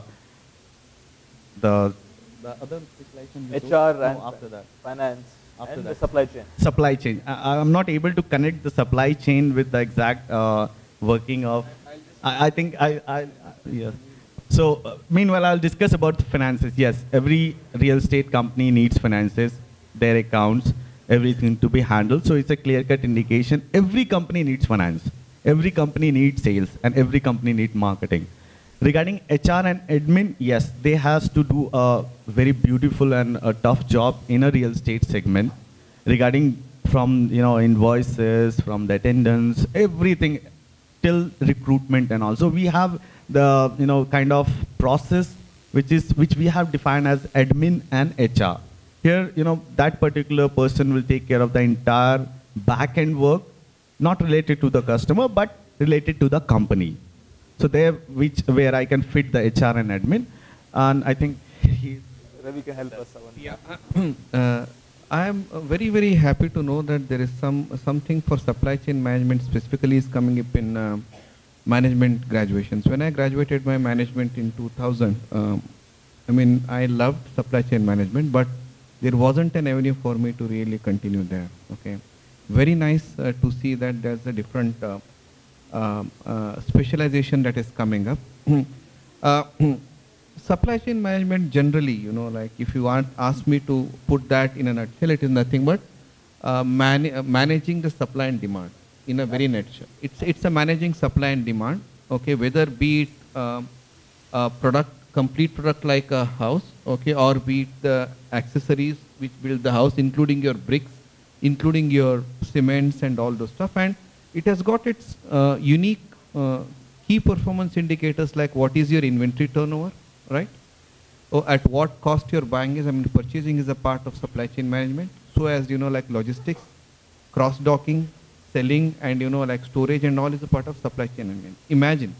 the the other specialization. H R no, and after that. finance After and that. the supply chain. Supply chain. I, I'm not able to connect the supply chain with the exact uh, working of. I, I think I, I, I yeah. So uh, meanwhile, I'll discuss about the finances. Yes, every real estate company needs finances, their accounts, everything to be handled. So it's a clear-cut indication. Every company needs finance. Every company needs sales, and every company needs marketing. Regarding H R and admin, yes, they has to do a very beautiful and a tough job in a real estate segment. Regarding from, you know, invoices, from the attendance, everything till recruitment, and also we have the, you know, kind of process which is which we have defined as admin and H R. Here, you know, that particular person will take care of the entire back-end work, not related to the customer, but related to the company. So there, which where I can fit the H R and admin, and I think he's Ravi can help us. Savan. Yeah, uh, I am uh, very very happy to know that there is some something for supply chain management specifically is coming up in uh, management graduations. When I graduated my management in two thousand, um, I mean I loved supply chain management, but there wasn't an avenue for me to really continue there. Okay, very nice uh, to see that there's a different uh, uh, uh, specialization that is coming up. uh, Supply chain management generally, you know, like if you want ask me to put that in a nutshell, it is nothing but uh, man uh, managing the supply and demand in a very nutshell. It's it's a managing supply and demand. Okay, whether be it um, a product, complete product like a house, okay, or be it the accessories which build the house, including your bricks, including your cements and all those stuff, and it has got its uh, unique uh, key performance indicators like what is your inventory turnover, right? Or at what cost you're buying is, I mean, purchasing is a part of supply chain management. So as you know, like logistics, cross-docking, selling, and you know, like storage and all is a part of supply chain management. Imagine.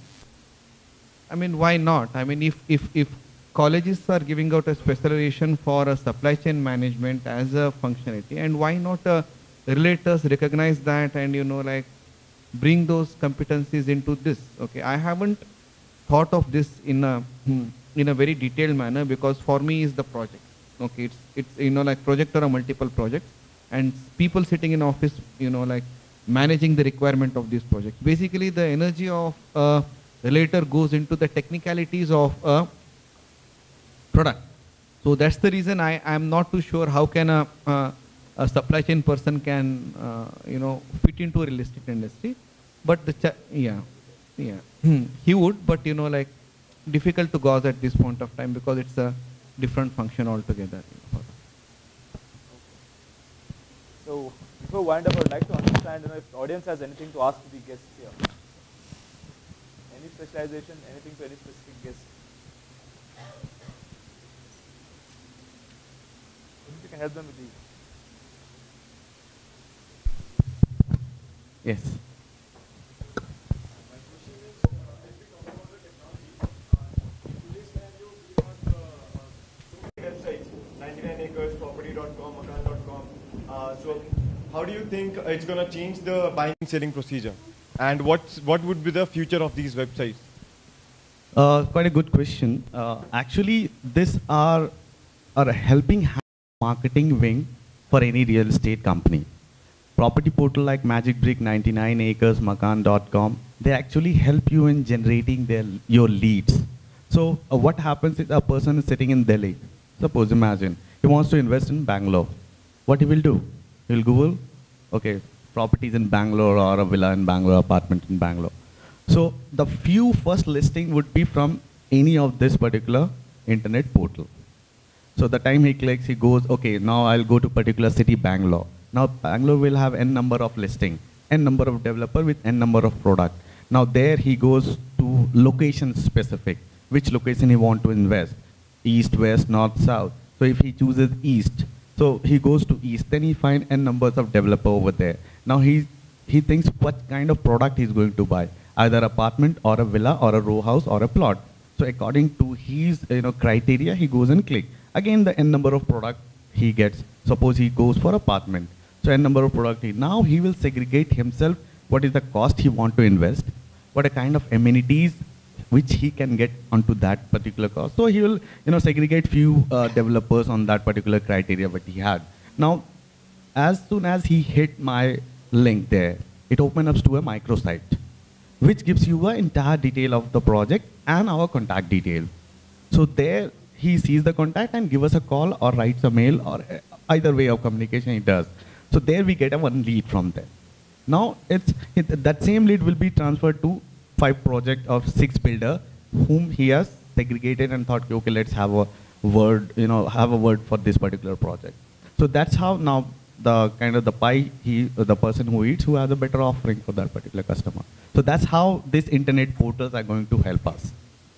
I mean, why not? I mean, if, if, if colleges are giving out a specialization for a supply chain management as a functionality, and why not uh, relators recognize that and, you know, like bring those competencies into this? Okay, I haven't thought of this in a, hmm, in a very detailed manner, because for me is the project. Okay, it's, it's, you know, like project or a multiple projects, and people sitting in office, you know, like managing the requirement of these projects. Basically, the energy of a relator goes into the technicalities of a product. So that's the reason I am not too sure how can a, a, a supply chain person can, uh, you know, fit into a real estate industry. But the, ch yeah, yeah, he would, but you know, like difficult to gauge at this point of time because it's a different function altogether. So before we wind up, I would like to understand, you know, if the audience has anything to ask the guests here. Any specialization, anything to any specific guest? If you can help them with the. yes. Websites, ninety-nine acres, property dot com, makan dot com. Uh, so how do you think it's going to change the buying and selling procedure? And what's, what would be the future of these websites? Uh, quite a good question. Uh, actually, this are, are a helping hand marketing wing for any real estate company. Property portal like Magic Brick, ninety-nine acres, makan dot com, they actually help you in generating their, your leads. So uh, what happens is a person is sitting in Delhi. Suppose, imagine, he wants to invest in Bangalore. What he will do? He will Google, okay, properties in Bangalore or a villa in Bangalore, apartment in Bangalore. So the few first listing would be from any of this particular internet portal. So the time he clicks, he goes, okay, now I'll go to particular city, Bangalore. Now Bangalore will have n number of listing, n number of developer with n number of product. Now there he goes to location specific, which location he want to invest, east, west, north, south. So if he chooses east, so he goes to east, then he find n numbers of developer over there. Now he, he thinks what kind of product he's going to buy, either apartment or a villa or a row house or a plot. So according to his you know, criteria, he goes and click. Again, the n number of product he gets. Suppose he goes for apartment. So n number of product. He, now he will segregate himself what is the cost he want to invest, what a kind of amenities which he can get onto that particular cost. So he will you know, segregate few uh, developers on that particular criteria what he had. Now, as soon as he hit my link there, it opens up to a microsite, which gives you an entire detail of the project and our contact detail. So there he sees the contact and give us a call or writes a mail or either way of communication he does. So there we get a one lead from there. Now it's, it, that same lead will be transferred to five project of six builder whom he has segregated and thought, okay, let's have a word, you know, have a word for this particular project. So that's how now the kind of the pie, he, the person who eats, who has a better offering for that particular customer. So that's how these internet portals are going to help us.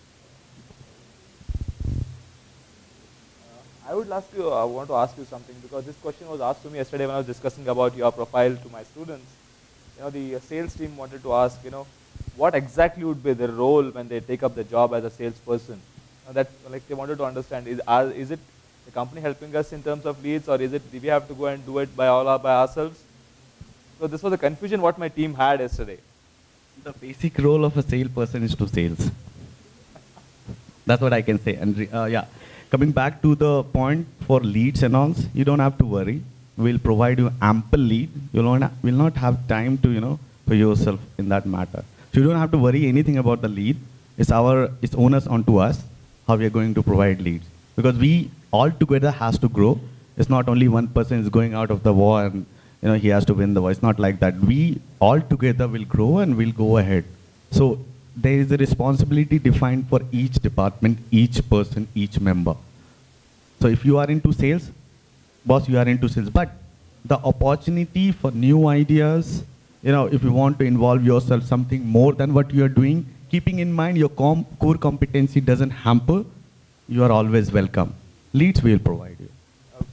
Uh, I would ask you, I want to ask you something, because this question was asked to me yesterday when I was discussing about your profile to my students. You know, the sales team wanted to ask, you know, what exactly would be their role when they take up the job as a salesperson? You know, that, like, they wanted to understand, is, are, is it the company helping us in terms of leads, or is it, do we have to go and do it by all our, by ourselves? So this was the confusion what my team had yesterday. The basic role of a salesperson is to sales. That's what I can say. And uh, yeah, coming back to the point for leads and all, you don't have to worry. We'll provide you ample lead. You will not have time to, you know, for yourself in that matter. So you don't have to worry anything about the lead. It's our, it's onus onto us how we are going to provide leads. Because we all together has to grow. It's not only one person is going out of the war and you know he has to win the war. It's not like that. We all together will grow and we'll go ahead. So there is a responsibility defined for each department, each person, each member. So if you are into sales, boss, you are into sales. But the opportunity for new ideas, you know, if you want to involve yourself something more than what you are doing, keeping in mind your com core competency doesn't hamper, you are always welcome. Leads we will provide you. Okay.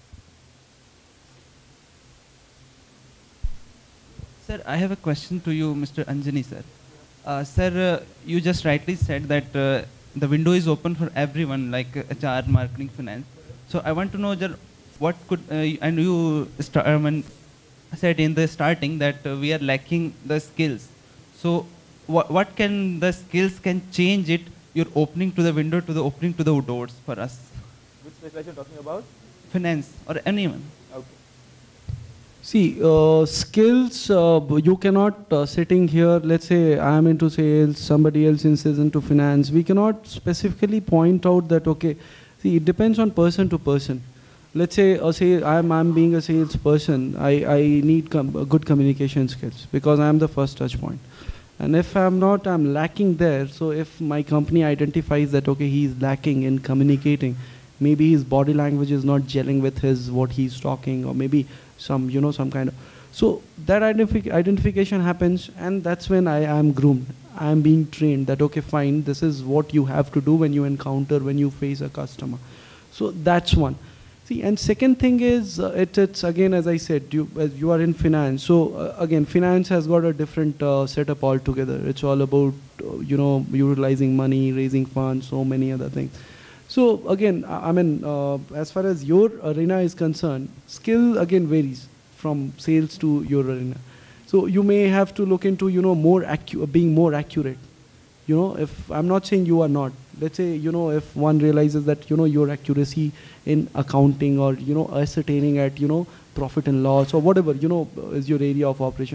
Sir, I have a question to you, Mister Anjani, sir. Uh, sir, uh, you just rightly said that uh, the window is open for everyone, like uh, H R, marketing, finance. So I want to know, sir, what could, uh, and you start, um, said in the starting that uh, we are lacking the skills. So wh what can the skills can change it, your opening to the window to the opening to the doors for us? Which specialization are you talking about? Finance or anyone. Okay. See, uh, skills, uh, you cannot, uh, sitting here, let's say I am into sales, somebody else is into finance, we cannot specifically point out that, okay, see, it depends on person to person. Let's say, uh, say I'm, I'm being a salesperson, I, I need com good communication skills because I'm the first touch point. And if I'm not, I'm lacking there. So if my company identifies that, okay, he's lacking in communicating, maybe his body language is not gelling with his, what he's talking, or maybe some, you know, some kind of, so that identifi identification happens, and that's when I am groomed. I am being trained that, okay, fine, this is what you have to do when you encounter, when you face a customer. So that's one. See, and second thing is, uh, it, it's again, as I said, you, uh, you are in finance. So uh, again, finance has got a different uh, setup altogether. It's all about, uh, you know, utilizing money, raising funds, so many other things. So again, I mean, uh, as far as your arena is concerned, skill again varies from sales to your arena. So you may have to look into, you know, more accu being more accurate. You know, if I'm not saying you are not, let's say, you know, if one realizes that, you know, your accuracy in accounting or, you know, ascertaining at, you know, profit and loss or whatever, you know, is your area of operation.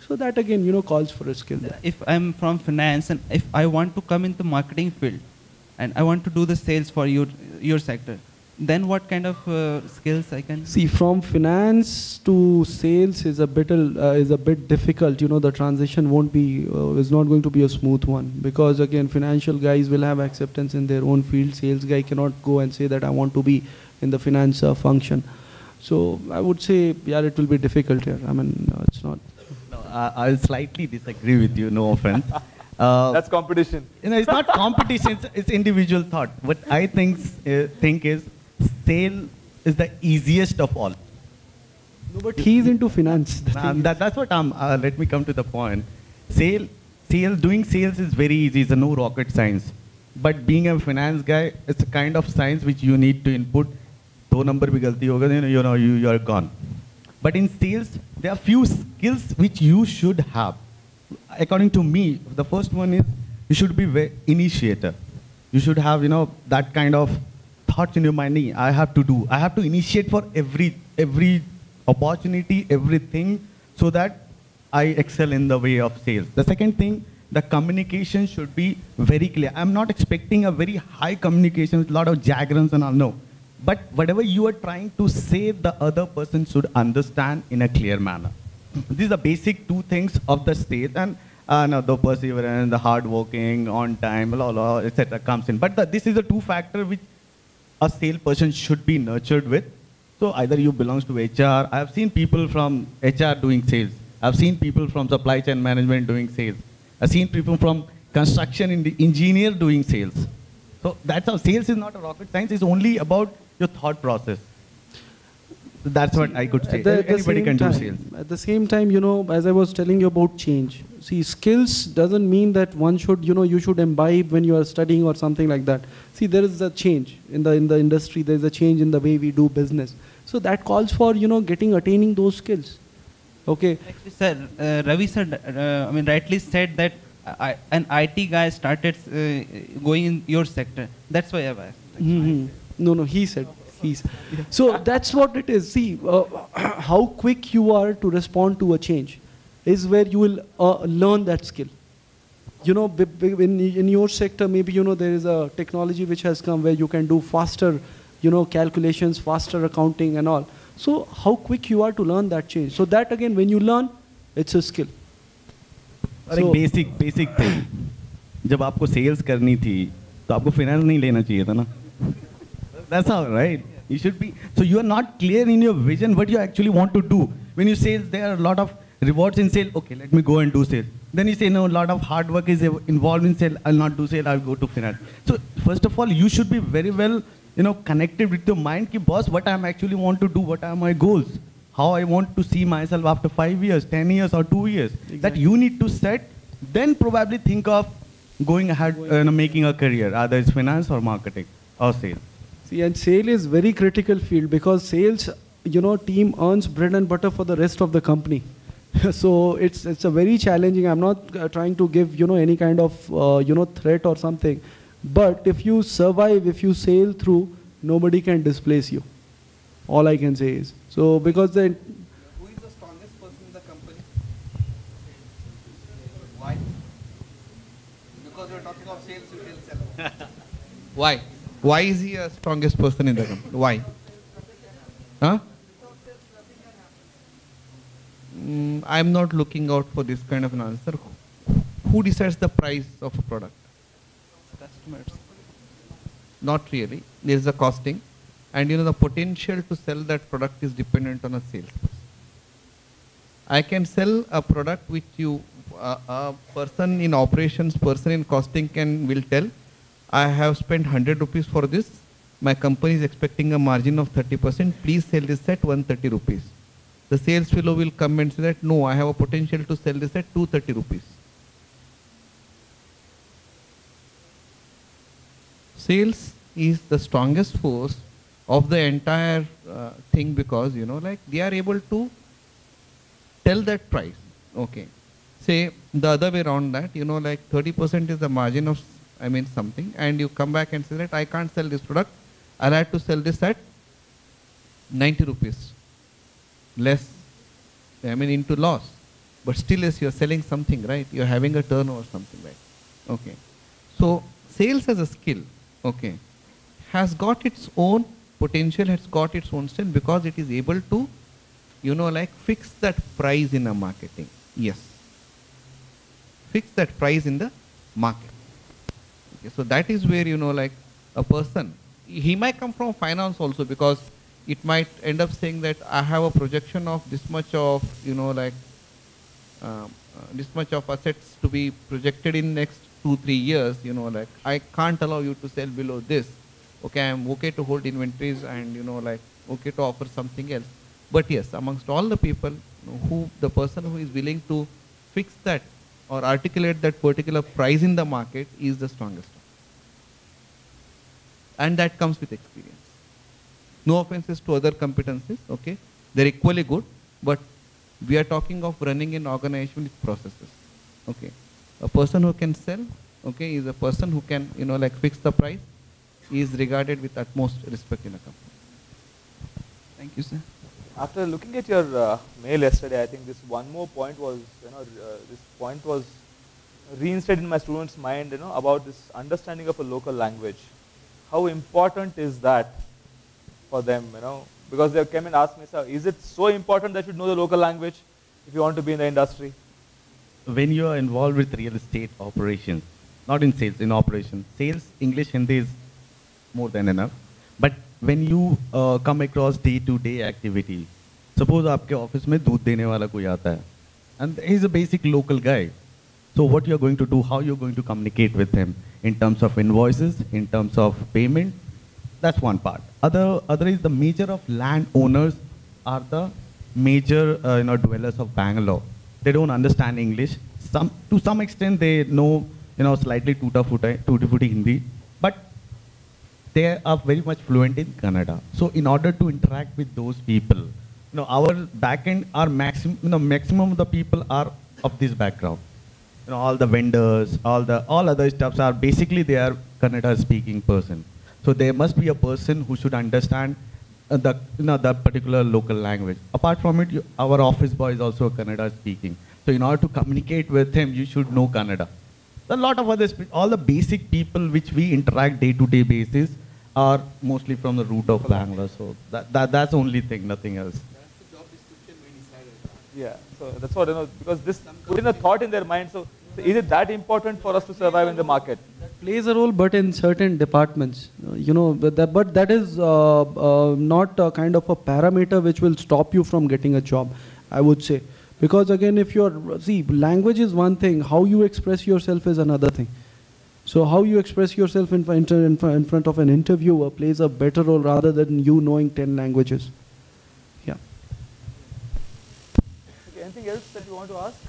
So that again, you know, calls for a skill there. If I'm from finance and if I want to come in the marketing field and I want to do the sales for your, your sector, then what kind of uh, skills I can? See, from finance to sales is a bit uh, is a bit difficult. You know, the transition won't be uh, is not going to be a smooth one, because again, financial guys will have acceptance in their own field. Sales guy cannot go and say that I want to be in the finance uh, function. So I would say, yeah, it will be difficult here. I mean, uh, it's not. No, I, I'll slightly disagree with you. No offense. Uh, That's competition. You know, it's not competition. It's, it's individual thought. What I think uh, think is, sale is the easiest of all. No, but he's into finance. Um, that, that's what I'm, uh, let me come to the point. Sale, sale, doing sales is very easy, it's a no rocket science. But being a finance guy, it's a kind of science which you need to input. Do number bhi galti hoga, you know, you know, you, you are gone. But in sales, there are few skills which you should have. According to me, the first one is, you should be very initiator. You should have, you know, that kind of thoughts in your mind. I have to do. I have to initiate for every every opportunity, everything, so that I excel in the way of sales. The second thing, the communication should be very clear. I'm not expecting a very high communication with a lot of jargons and all. No, but whatever you are trying to say, the other person should understand in a clear manner. These are the basic two things of the sales, and uh, no, the perseverance, the hard working, on time, blah, blah, et cetera comes in. But the, this is a two factor which a salesperson should be nurtured with. So either you belong to H R. I have seen people from H R doing sales. I've seen people from supply chain management doing sales. I've seen people from construction in the engineer doing sales. So that's how sales is not a rocket science. It's only about your thought process. So that's what I could say. At the, at the Anybody can time, do sales. At the same time, you know, as I was telling you about change. See, skills doesn't mean that one should, you know, you should imbibe when you are studying or something like that. See, there is a change in the in the industry. There is a change in the way we do business. So that calls for, you know, getting attaining those skills. Okay. Actually, sir, uh, Ravi sir, uh, I mean, rightly said that I, an I T guy started uh, going in your sector. That's why I've asked. Mm-hmm. No, no, he said. He's. So that's what it is. See, uh, how quick you are to respond to a change is where you will uh, learn that skill. You know, b b in, in your sector, maybe, you know, there is a technology which has come where you can do faster, you know, calculations, faster accounting and all. So how quick you are to learn that change. So that again, when you learn, it's a skill. So, basic basic thing. जब आपको sales करनी थी, तो आपको finance नहीं लेना चाहिए था ना? That's how, right? You should be. So you are not clear in your vision what you actually want to do. When you say there are a lot of rewards in sale, okay, let me go and do sales. Then you say no, a lot of hard work is involved in sale. I'll not do sale. I'll go to finance. So first of all, you should be very well, you know, connected with your mind. Ki, boss, what I actually want to do? What are my goals? How I want to see myself after five years, ten years, or two years? Exactly. That you need to set. Then probably think of going ahead, uh, you know, making a career, either it's finance or marketing or sales. See, and sale is very critical field because sales, you know, team earns bread and butter for the rest of the company. So it's it's a very challenging. I'm not uh, trying to give, you know, any kind of uh, you know, threat or something, but if you survive, if you sail through, nobody can displace you. All I can say is so because the. Who is the strongest person in the company? Why? Because you're talking of sales, you will sell. Why? Why is he a strongest person in the company? Why? Huh? Mm, I'm not looking out for this kind of an answer. Who decides the price of a product? Customers. Not really. There is a costing. And you know, the potential to sell that product is dependent on a salesperson. I can sell a product which you, uh, a person in operations, person in costing can will tell, I have spent one hundred rupees for this. My company is expecting a margin of thirty percent. Please sell this at one hundred thirty rupees. The sales fellow will come and say that, no, I have a potential to sell this at two hundred thirty rupees. Sales is the strongest force of the entire uh, thing because, you know, like they are able to tell that price. Okay. Say the other way around that, you know, like thirty percent is the margin of, I mean, something, and you come back and say that I can't sell this product. I'll have to sell this at ninety rupees. Less, I mean, into loss. but still as you're selling something, right? You're having a turnover something, right? Okay. So sales as a skill, okay, has got its own potential, has got its own strength because it is able to, you know, like fix that price in a marketing. Yes. Fix that price in the market. Okay, so that is where, you know, like a person, he might come from finance also because it might end up saying that I have a projection of this much of, you know, like um, uh, this much of assets to be projected in next two, three years, you know, like I can't allow you to sell below this. Okay, I'm okay to hold inventories and, you know, like okay to offer something else. But yes, amongst all the people, you know, who the person who is willing to fix that or articulate that particular price in the market is the strongest. And that comes with experience. No offenses to other competencies, okay? They're equally good, but we are talking of running an organization with processes, okay? A person who can sell, okay, is a person who can, you know, like fix the price, is regarded with utmost respect in a company. Thank you, sir. After looking at your uh, mail yesterday, I think this one more point was, you know, uh, this point was reinstated in my students' mind, you know, about this understanding of a local language. How important is that for them, you know? Because they came and asked me, sir, is it so important that you know the local language if you want to be in the industry? When you are involved with real estate operations, not in sales, in operations, sales, English, Hindi is more than enough. But when you uh, come across day-to-day activity, suppose आपके office में दूध देने वाला कोई आता है, and he's a basic local guy. So what you're going to do, how you're going to communicate with him in terms of invoices, in terms of payment, that's one part. Other, other is the major of landowners are the major uh, you know, dwellers of Bangalore. They don't understand English. Some, to some extent they know, you know, slightly tutti-frutti tutti Hindi, but they are very much fluent in Kannada. So in order to interact with those people, you know, our backend, our maximum, you know, maximum of the people are of this background. You know, all the vendors, all the all other stuffs are basically they are Kannada speaking person. So there must be a person who should understand uh, the you know the particular local language. Apart from it, you, our office boy is also Kannada speaking. So in order to communicate with him, you should know Kannada. A lot of other all the basic people which we interact day to day basis are mostly from the root of Bangalore. So that, that that's the only thing, nothing else. Yeah, so that's what, you know, because this put in a thought in their mind. So, so is it that important for us to survive in the market? That plays a role, but in certain departments, uh, you know, but that, but that is uh, uh, not a kind of a parameter which will stop you from getting a job, I would say. Because again, if you're, see, language is one thing, how you express yourself is another thing. So how you express yourself in, in, in front of an interviewer plays a better role rather than you knowing ten languages. Yeah. Okay, anything else that you want to ask?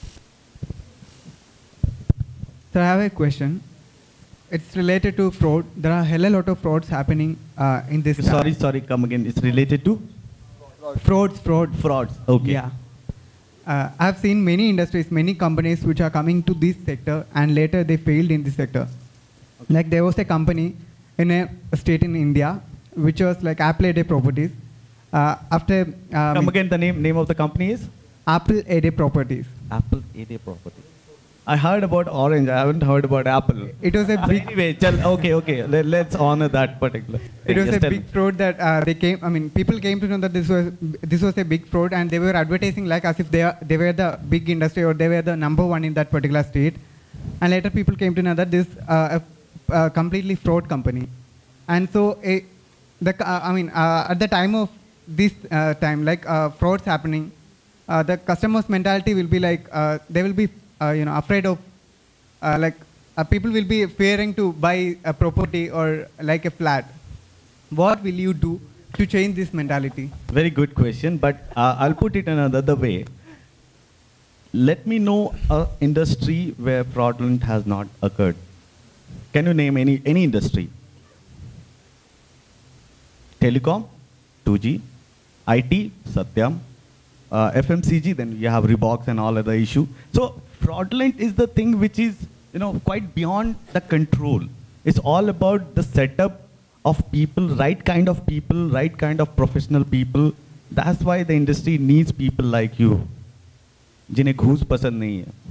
So I have a question. It's related to fraud. There are a hell a lot of frauds happening uh, in this. Sorry, sorry, come again. It's related to? Frauds, fraud. Frauds, okay. Yeah. Uh, I've seen many industries, many companies which are coming to this sector and later they failed in this sector. Okay. Like there was a company in a state in India which was like Apple A Day Properties. Uh, after um, Come again, the name name of the company is? Apple A Day Properties. Apple A Day Properties. I heard about Orange, I haven't heard about Apple. It was a big... Anyway, tell, okay, okay, Let, let's honor that particular. It was Just a tell big me. fraud that uh, they came, I mean, people came to know that this was this was a big fraud and they were advertising like as if they, are, they were the big industry or they were the number one in that particular state. And later people came to know that this uh, a, a completely fraud company. And so, a, the, uh, I mean, uh, at the time of this uh, time, like uh, frauds happening, uh, the customer's mentality will be like, uh, they will be, uh, you know, afraid of Uh, like uh, people will be fearing to buy a property or like a flat. What will you do to change this mentality? Very good question, but uh, I'll put it another way. Let me know an industry where fraudulent has not occurred. Can you name any, any industry? Telecom, two G, I T, Satyam, uh, F M C G, then you have Reeboks and all other issue. So fraudulent is the thing which is, you know, quite beyond the control. It's all about the setup of people, right kind of people, right kind of professional people. That's why the industry needs people like you. जिन्हें घूस पसंद नहीं है,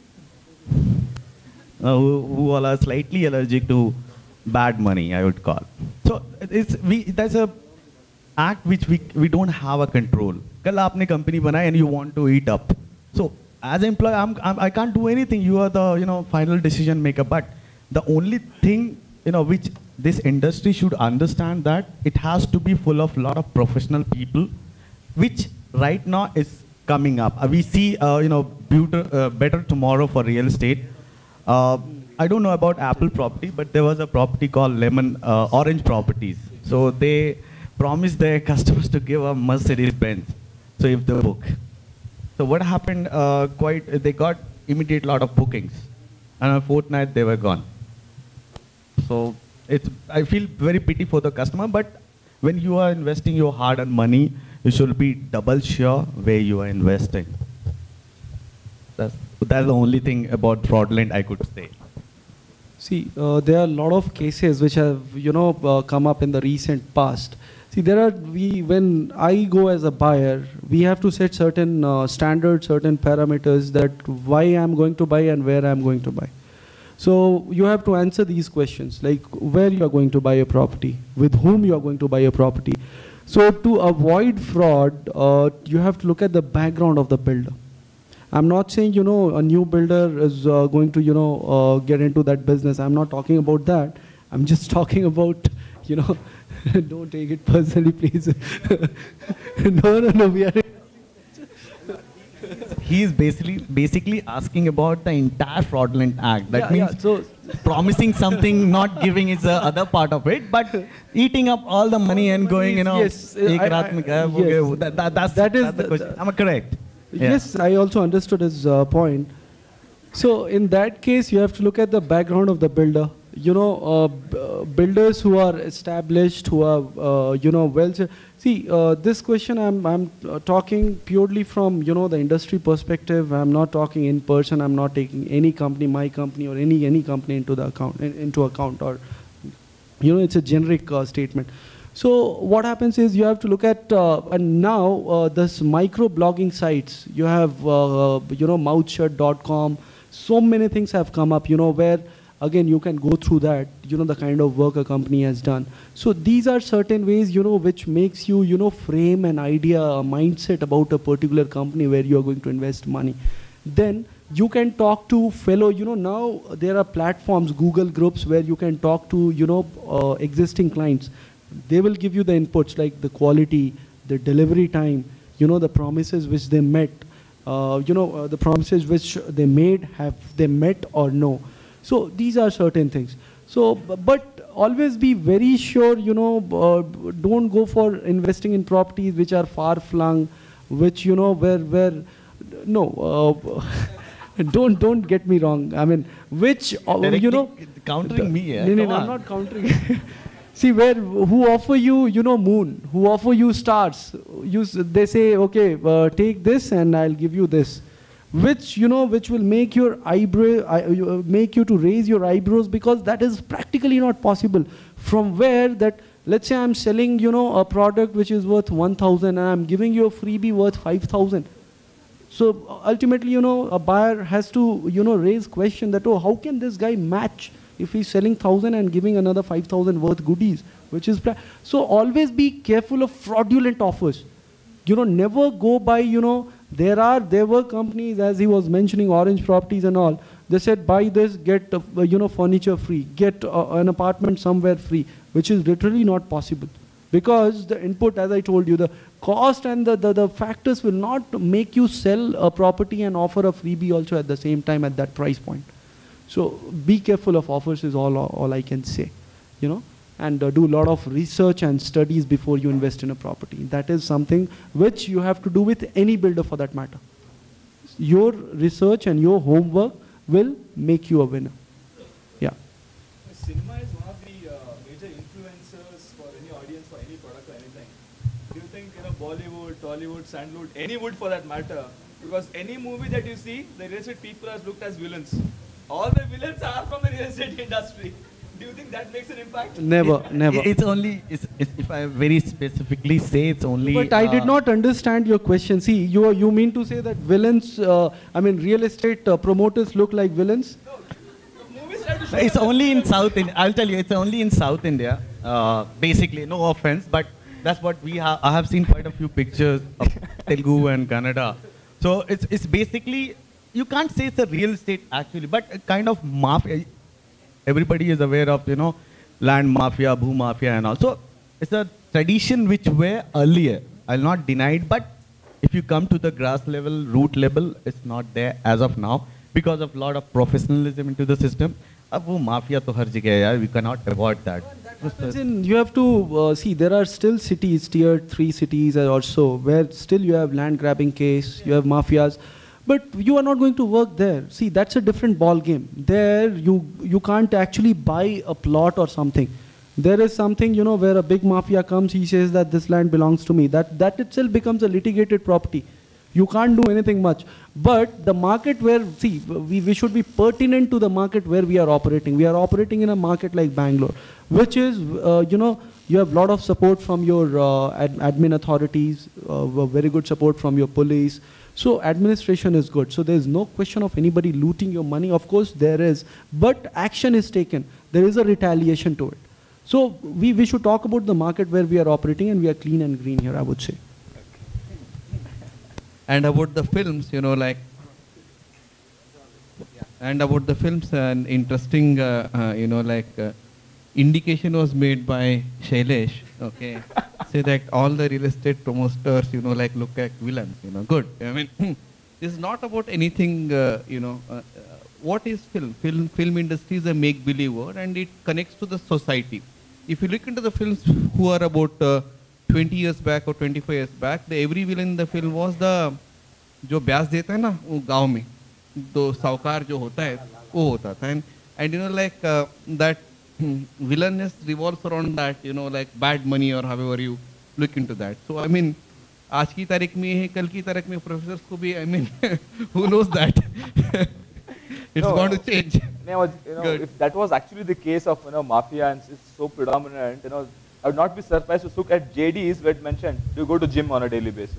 uh, who, who all are slightly allergic to bad money, I would call. So it's we that's a act which we we don't have a control. कल आपने company बनाई and you want to eat up. So as an employee, I'm, I'm I can't do anything. You are the you know final decision maker. But the only thing you know which this industry should understand, that it has to be full of lot of professional people, which right now is coming up. Uh, we see uh, you know better, uh, better tomorrow for real estate. Uh, I don't know about Apple property, but there was a property called Lemon uh, Orange Properties. So they promised their customers to give a Mercedes Benz. So if the book. So what happened? Uh, quite they got immediate lot of bookings, and a fortnight they were gone. So it's I feel very pity for the customer, but when you are investing your hard-earned money, you should be double sure where you are investing. That's that's the only thing about fraudulent I could say. See, uh, there are a lot of cases which have, you know, uh, come up in the recent past. See, there are, we, when I go as a buyer, we have to set certain uh, standards, certain parameters that why I'm going to buy and where I'm going to buy. So you have to answer these questions, like where you are going to buy a property, with whom you are going to buy a property. So to avoid fraud, uh, you have to look at the background of the builder. I'm not saying, you know, a new builder is uh, going to, you know, uh, get into that business. I'm not talking about that. I'm just talking about, you know, don't take it personally, please. no, no, no, we are... He is basically basically asking about the entire fraudulent act. That yeah, means yeah, so promising something, not giving is the other part of it, but eating up all the money and going, you know, yes, ek I- raat I- mein kya, wo yes. gaya, that, that, that's, That is that's the the- question. the- Am I correct? Yeah. Yes, I also understood his uh, point. So in that case, you have to look at the background of the builder. You know, uh, b- uh, builders who are established, who are, uh, you know, well. See, uh, this question I'm, I'm uh, talking purely from, you know, the industry perspective. I'm not talking in person. I'm not taking any company, my company, or any any company into the account, in, into account, or, you know, it's a generic uh, statement. So what happens is you have to look at, uh, and now uh, this micro blogging sites, you have, uh, you know, mouthshut dot com, so many things have come up, you know, where again you can go through that, you know, the kind of work a company has done. So these are certain ways, you know, which makes you, you know, frame an idea, a mindset about a particular company where you are going to invest money. Then you can talk to fellow, you know, now there are platforms, Google groups, where you can talk to, you know, uh, existing clients. They will give you the inputs like the quality, the delivery time, you know, the promises which they met, uh, you know, uh, the promises which they made, have they met or no. So these are certain things. So, b- but always be very sure, you know, uh, b- don't go for investing in properties which are far flung, which, you know, where, where, no, uh, don't, don't get me wrong. I mean, which, uh, you know. Countering me, yeah? No, no, Come no, I'm on. not countering. See, where, who offer you, you know, moon, who offer you stars. You, s- they say, okay, uh, take this and I'll give you this. Which, you know, which will make your eyebrow, uh, you- uh, make you to raise your eyebrows, because that is practically not possible. From where that, let's say I'm selling, you know, a product which is worth one thousand and I'm giving you a freebie worth five thousand. So uh, ultimately, you know, a buyer has to, you know, raise question that, oh, how can this guy match if he's selling one thousand and giving another five thousand worth goodies, which is, pra- so always be careful of fraudulent offers. You know, never go by, you know, there are, there were companies, as he was mentioning, Orange Properties and all, they said, buy this, get, uh, you know, furniture free, get uh, an apartment somewhere free, which is literally not possible. Because the input, as I told you, the cost and the, the, the factors will not make you sell a property and offer a freebie also at the same time at that price point. So be careful of offers is all, all I can say, you know, and uh, do a lot of research and studies before you invest in a property. That is something which you have to do with any builder for that matter. Your research and your homework will make you a winner. Yeah. Cinema is one of the uh, major influencers for any audience, for any product or anything. Do you think, you know, Bollywood, Tollywood, Sandalwood, any wood for that matter, because any movie that you see, the real estate people are looked as villains. All the villains are from the real estate industry. Do you think that makes an impact? Never, It- never. It's only, it's, it's, if I very specifically say, it's only. But I did uh, not understand your question. See, you, you mean to say that villains, uh, I mean, real estate uh, promoters look like villains? It's only in South India. I'll tell you, it's only in South India. Uh, basically, no offense, but that's what we have. I have seen quite a few pictures of Telugu and Kannada. So it's, it's basically, you can't say it's a real estate actually, but a kind of mafia. Everybody is aware of, you know, land mafia, bhoo mafia and all. So it's a tradition which were earlier. I'll not deny it, but if you come to the grass level, root level, it's not there as of now because of a lot of professionalism into the system. Ab wo mafia to har jagah hai yaar, we cannot avoid that. As in, you have to uh, see, there are still cities, tier three cities or so, where still you have land grabbing case, you have mafias, but you are not going to work there. See, that's a different ball game. There, you, you can't actually buy a plot or something. There is something, you know, where a big mafia comes, he says that this land belongs to me. That, that itself becomes a litigated property. You can't do anything much. But the market where, see, we, we should be pertinent to the market where we are operating. We are operating in a market like Bangalore, which is, uh, you know, you have a lot of support from your uh, ad admin authorities, uh, very good support from your police. So administration is good. So there is no question of anybody looting your money. Of course there is, but action is taken. There is a retaliation to it. So we, we should talk about the market where we are operating, and we are clean and green here, I would say. And about the films, you know, like, and about the films, an interesting, uh, uh, you know, like, uh, indication was made by Shailesh, okay, say that all the real estate promoters, you know, like, look at villains, you know, good. I mean, this is not about anything, uh, you know, uh, uh, what is film? Film, film industry is a make-believe word, and it connects to the society. If you look into the films who are about uh, twenty years back or twenty-five years back, the every villain in the film was the जो ब्याज देता है ना वो गांव में तो साहूकार जो होता है वो होता था and, and you know like uh, that villainous revolves around that, you know, like bad money or however you look into that. So I mean आज की तारीख में है कल की तारीख में प्रोफेसर्स को भी I mean who knows that it's no, going to change. No, you know, if that was actually the case of, you know, mafia and it's so predominant, you know, I would not be surprised to look at J Ds where it mentioned, do you go to gym on a daily basis?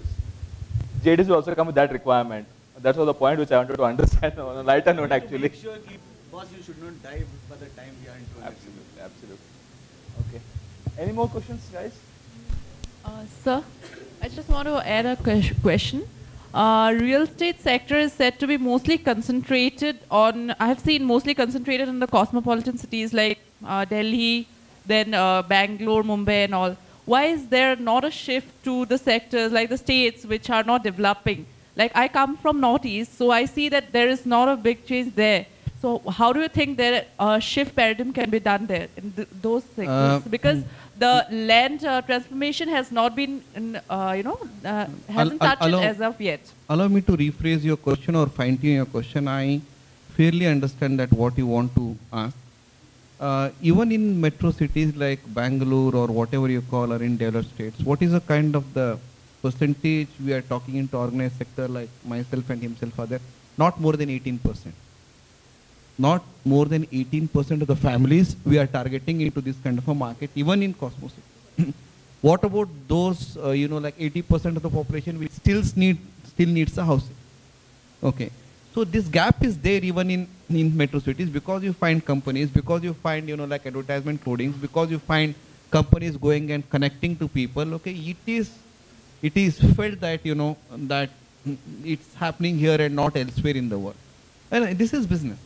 J Ds will also come with that requirement. That was the point which I wanted to understand on a lighter note actually. Make sure keep, boss, you should not die by the time we are into an Absolutely, absolutely. Okay. Any more questions, guys? Uh, sir, I just want to add a ques- question. Uh, real estate sector is said to be mostly concentrated on, I have seen mostly concentrated in the cosmopolitan cities like uh, Delhi, then uh, Bangalore, Mumbai and all. Why is there not a shift to the sectors like the states which are not developing? Like I come from Northeast, so I see that there is not a big change there. So how do you think that a shift paradigm can be done there in th those sectors? Uh, because the land uh, transformation has not been, in, uh, you know, uh, hasn't I'll- touched I'll it allow- as of yet. Allow me to rephrase your question or fine-tune your question. I fairly understand that what you want to ask. Uh, even in metro cities like Bangalore or whatever you call or in developed states, what is the kind of the percentage we are talking into organized sector like myself and himself are there? Not more than eighteen percent. Not more than eighteen percent of the families we are targeting into this kind of a market, even in Cosmos. What about those, uh, you know, like eighty percent of the population which still need still needs a housing? Okay. So this gap is there even in, in metro cities because you find companies, because you find, you know, like advertisement codings, because you find companies going and connecting to people. Okay, it is, it is felt that, you know, that it's happening here and not elsewhere in the world. And this is business.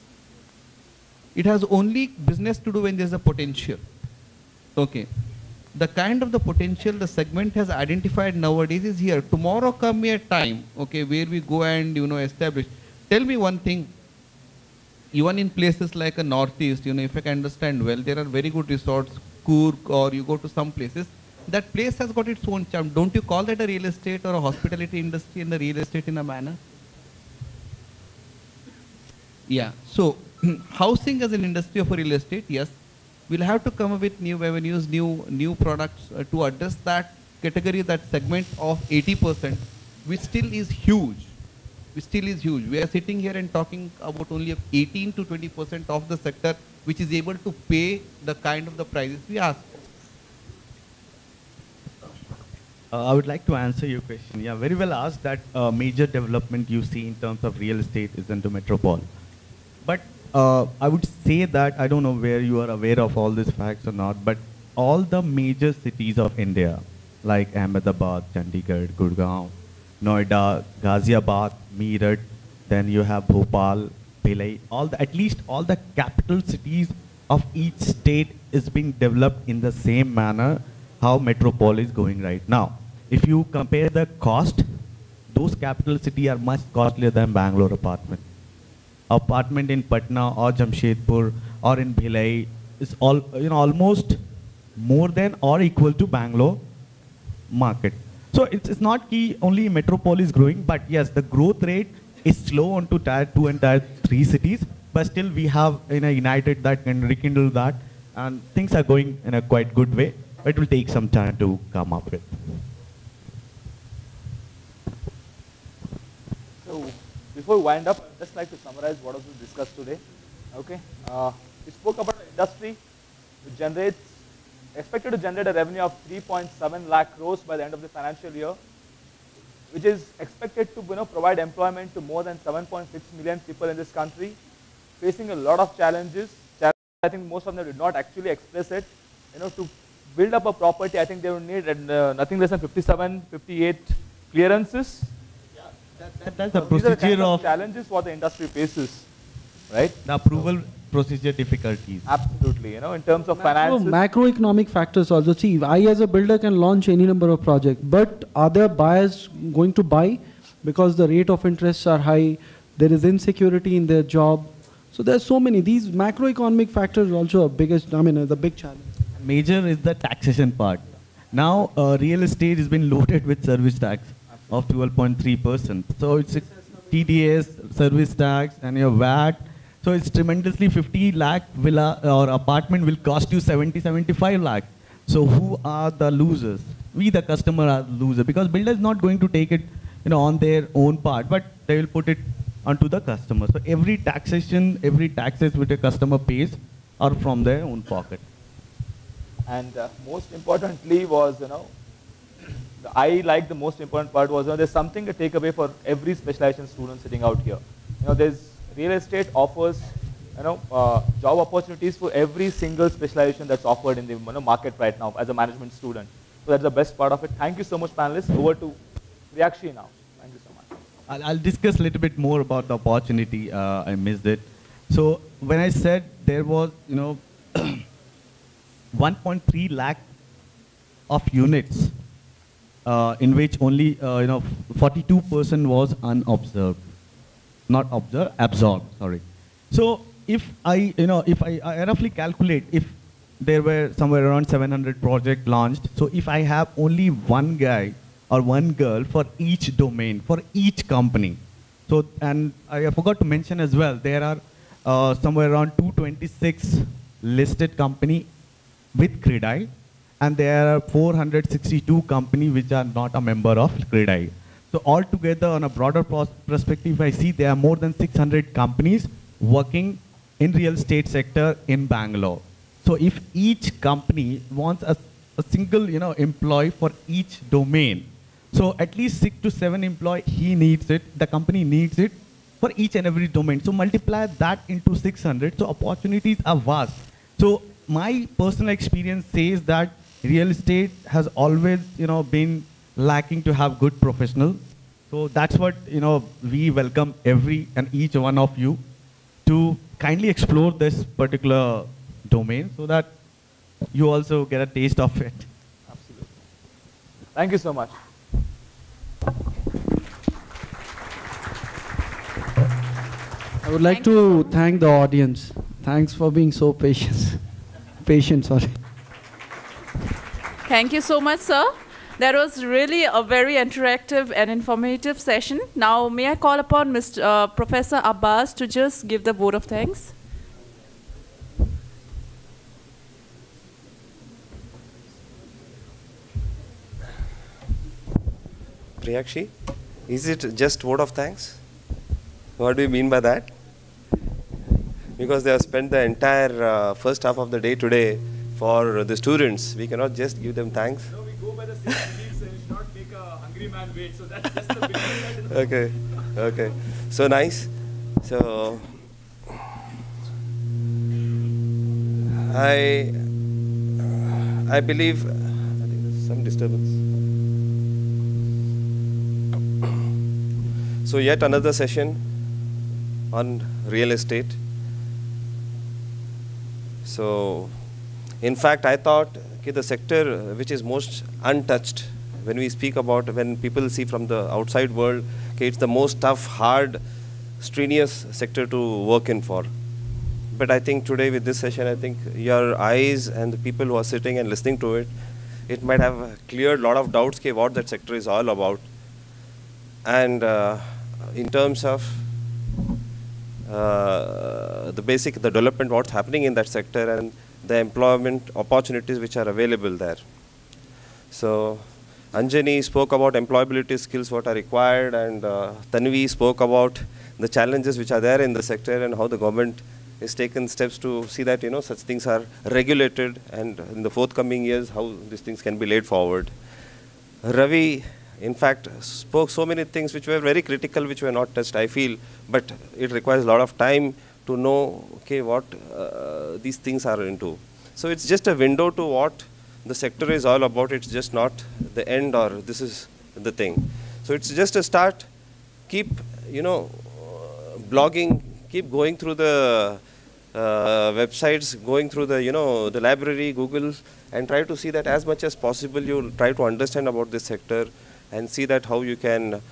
It has only business to do when there's a potential. Okay. The kind of the potential the segment has identified nowadays is here. Tomorrow come a time, okay, where we go and, you know, establish. Tell me one thing, even in places like a Northeast, you know, if I can understand well, there are very good resorts, Coorg, or you go to some places, that place has got its own charm. Don't you call that a real estate or a hospitality industry in the real estate in a manner? Yeah, so housing as an industry of a real estate, yes, we'll have to come up with new avenues, new new products uh, to address that category, that segment of eighty percent, which still is huge. Which still is huge. We are sitting here and talking about only eighteen to twenty percent of the sector which is able to pay the kind of the prices we ask for? Uh, I would like to answer your question. Yeah, very well asked. That uh, major development you see in terms of real estate is into metropole. But uh, I would say that, I don't know where you are aware of all these facts or not, but all the major cities of India, like Ahmedabad, Chandigarh, Gurgaon, Noida, Ghaziabad, Meerut, then you have Bhopal, Bhilai, all the, at least all the capital cities of each state is being developed in the same manner how metropole is going right now. If you compare the cost, those capital cities are much costlier than Bangalore apartment. Apartment in Patna or Jamshedpur or in Bhilai is all, you know, almost more than or equal to Bangalore market. So it's, it's not key only metropole is growing, but yes, the growth rate is slow onto tier two and tier three cities, but still we have, you know, united that and rekindled that, and things are going in a quite good way. It will take some time to come up with. So before we wind up, I'd just like to summarize what was discussed today. Okay, uh, we spoke about an industry which generates, expected to generate a revenue of three point seven lakh crores by the end of the financial year, which is expected to, you know, provide employment to more than seven point six million people in this country, facing a lot of challenges. I think most of them did not actually express it. You know, to build up a property, I think they would need uh, nothing less than fifty-seven, fifty-eight clearances. Yeah, that, that, that's the so procedure procedure kind of, of challenges what the industry faces, right? The approval so, procedure difficulties. Absolutely, you know, in terms of Macro, finances. Macroeconomic factors also. See, I as a builder can launch any number of projects, but are there buyers going to buy because the rate of interests are high, there is insecurity in their job. So there's so many. These macroeconomic factors are also a biggest, I mean, uh, the big challenge. Major is the taxation part. Now, uh, real estate has been loaded with service tax of twelve point three percent. So it's a T D S, service tax, and your V A T. So it's tremendously fifty lakh villa or apartment will cost you seventy, seventy-five lakh. So who are the losers? We, the customer, are the loser, because builder is not going to take it, you know, on their own part, but they will put it onto the customer. So every taxation, every taxes which a customer pays are from their own pocket. And uh, most importantly was, you know, the, I like the most important part was, you know, there's something to take away for every specialization student sitting out here. You know, there's real estate offers, you know, uh, job opportunities for every single specialization that's offered in the, you know, market right now as a management student. So that's the best part of it. Thank you so much, panelists. Over to Priyakshi now. Thank you so much. I'll, I'll discuss a little bit more about the opportunity. Uh, I missed it. So when I said there was, you know, one point three lakh of units uh, in which only, uh, you know, forty-two percent was unobserved. Not observed, absorbed, sorry. So if I, you know, if I, I roughly calculate, if there were somewhere around seven hundred projects launched, so if I have only one guy or one girl for each domain, for each company. So, and I forgot to mention as well, there are uh, somewhere around two hundred twenty-six listed company with CREDAI, and there are four hundred sixty-two companies which are not a member of CREDAI. So altogether, on a broader perspective, I see there are more than six hundred companies working in real estate sector in Bangalore. So if each company wants a, a single, you know, employee for each domain, so at least six to seven employee, he needs it, the company needs it for each and every domain. So multiply that into six hundred, so opportunities are vast. So my personal experience says that real estate has always, you know, been lacking to have good professionals. So that's what, you know, we welcome every and each one of you to kindly explore this particular domain so that you also get a taste of it. Absolutely. Thank you so much. I would like Thank to thank the audience. Thanks for being so patient. patient, sorry. Thank you so much, sir. That was really a very interactive and informative session. Now, may I call upon Mister Uh, Professor Abbas to just give the vote of thanks? Priyakshi, is it just vote of thanks? What do you mean by that? because they have spent the entire uh, first half of the day today for the students. We cannot just give them thanks. No, we go by the same beliefs and should not make a hungry man wait. So that's just the belief. Okay, okay. So nice. So I I believe I think there's some disturbance. So yet another session on real estate. So in fact, I thought okay, the sector which is most untouched when we speak about, when people see from the outside world, okay, it's the most tough, hard, strenuous sector to work in for. But I think today with this session, I think your eyes and the people who are sitting and listening to it, it might have cleared a lot of doubts okay, what that sector is all about. And uh, in terms of uh, the basic, the development, what's happening in that sector and the employment opportunities which are available there. So Anjani spoke about employability skills, what are required, and uh, Tanvi spoke about the challenges which are there in the sector and how the government has taken steps to see that, you know, such things are regulated, and in the forthcoming years, how these things can be laid forward. Ravi, in fact, spoke so many things which were very critical, which were not touched, I feel, but it requires a lot of time to know, okay, what uh, these things are into. So it's just a window to what the sector is all about. It's just not the end or this is the thing. So it's just a start. Keep, you know, blogging, keep going through the uh, websites, going through the, you know, the library, Google, and try to see that as much as possible you try to understand about this sector and see that how you can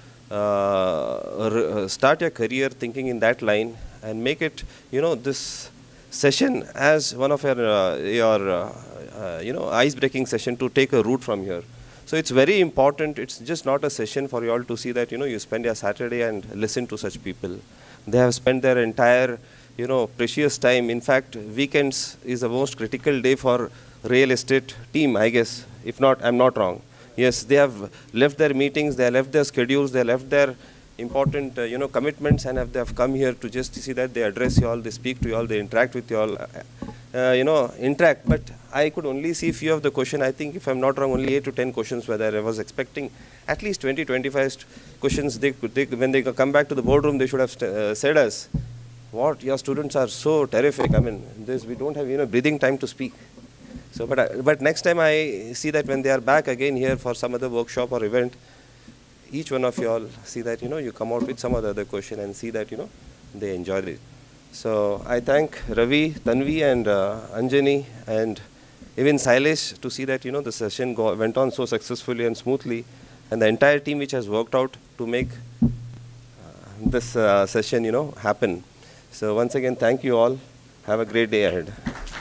uh, start your career thinking in that line and make it, you know, this session as one of your, uh, your uh, uh, you know, ice-breaking session to take a route from here. So it's very important. It's just not a session for you all to see that, you know, you spend your Saturday and listen to such people. They have spent their entire, you know, precious time. In fact, weekends is the most critical day for real estate team, I guess. If not, I'm not wrong. Yes, they have left their meetings, they have left their schedules, they have left their important, uh, you know, commitments, and have, they have come here to just see that they address you all, they speak to you all, they interact with you all, uh, uh, you know, interact. But I could only see few of the question. I think if I'm not wrong, only eight to ten questions whether I was expecting at least twenty, twenty-five questions. They could, they, when they come back to the boardroom, they should have uh, said us, what, your students are so terrific. I mean, this, we don't have, you know, breathing time to speak. So, but, I, but next time I see that when they are back again here for some other workshop or event, each one of you all see that, you know, you come out with some other, other question and see that, you know, they enjoyed it. So I thank Ravi, Tanvi, and uh, Anjani, and even Sailesh to see that, you know, the session go, went on so successfully and smoothly, and the entire team which has worked out to make uh, this uh, session, you know, happen. So once again, thank you all. Have a great day ahead.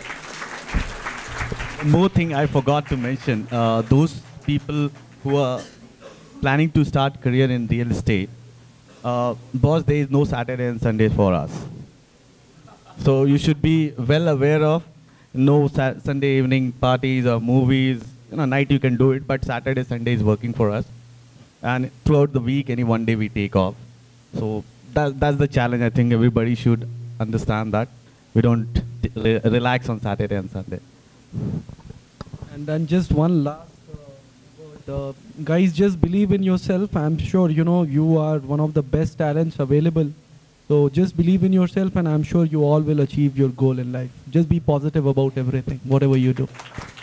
More thing I forgot to mention, uh, those people who are planning to start career in real estate, uh, boss, there is no Saturday and Sunday for us. So you should be well aware of no sa Sunday evening parties or movies. You know, night you can do it, but Saturday, Sunday is working for us. And throughout the week, any one day we take off. So that, that's the challenge. I think everybody should understand that. We don't re relax on Saturday and Sunday. And then just one last uh, word. Uh, guys, just believe in yourself. I'm sure, you know, you are one of the best talents available. So just believe in yourself, and I'm sure you all will achieve your goal in life. Just be positive about everything, whatever you do.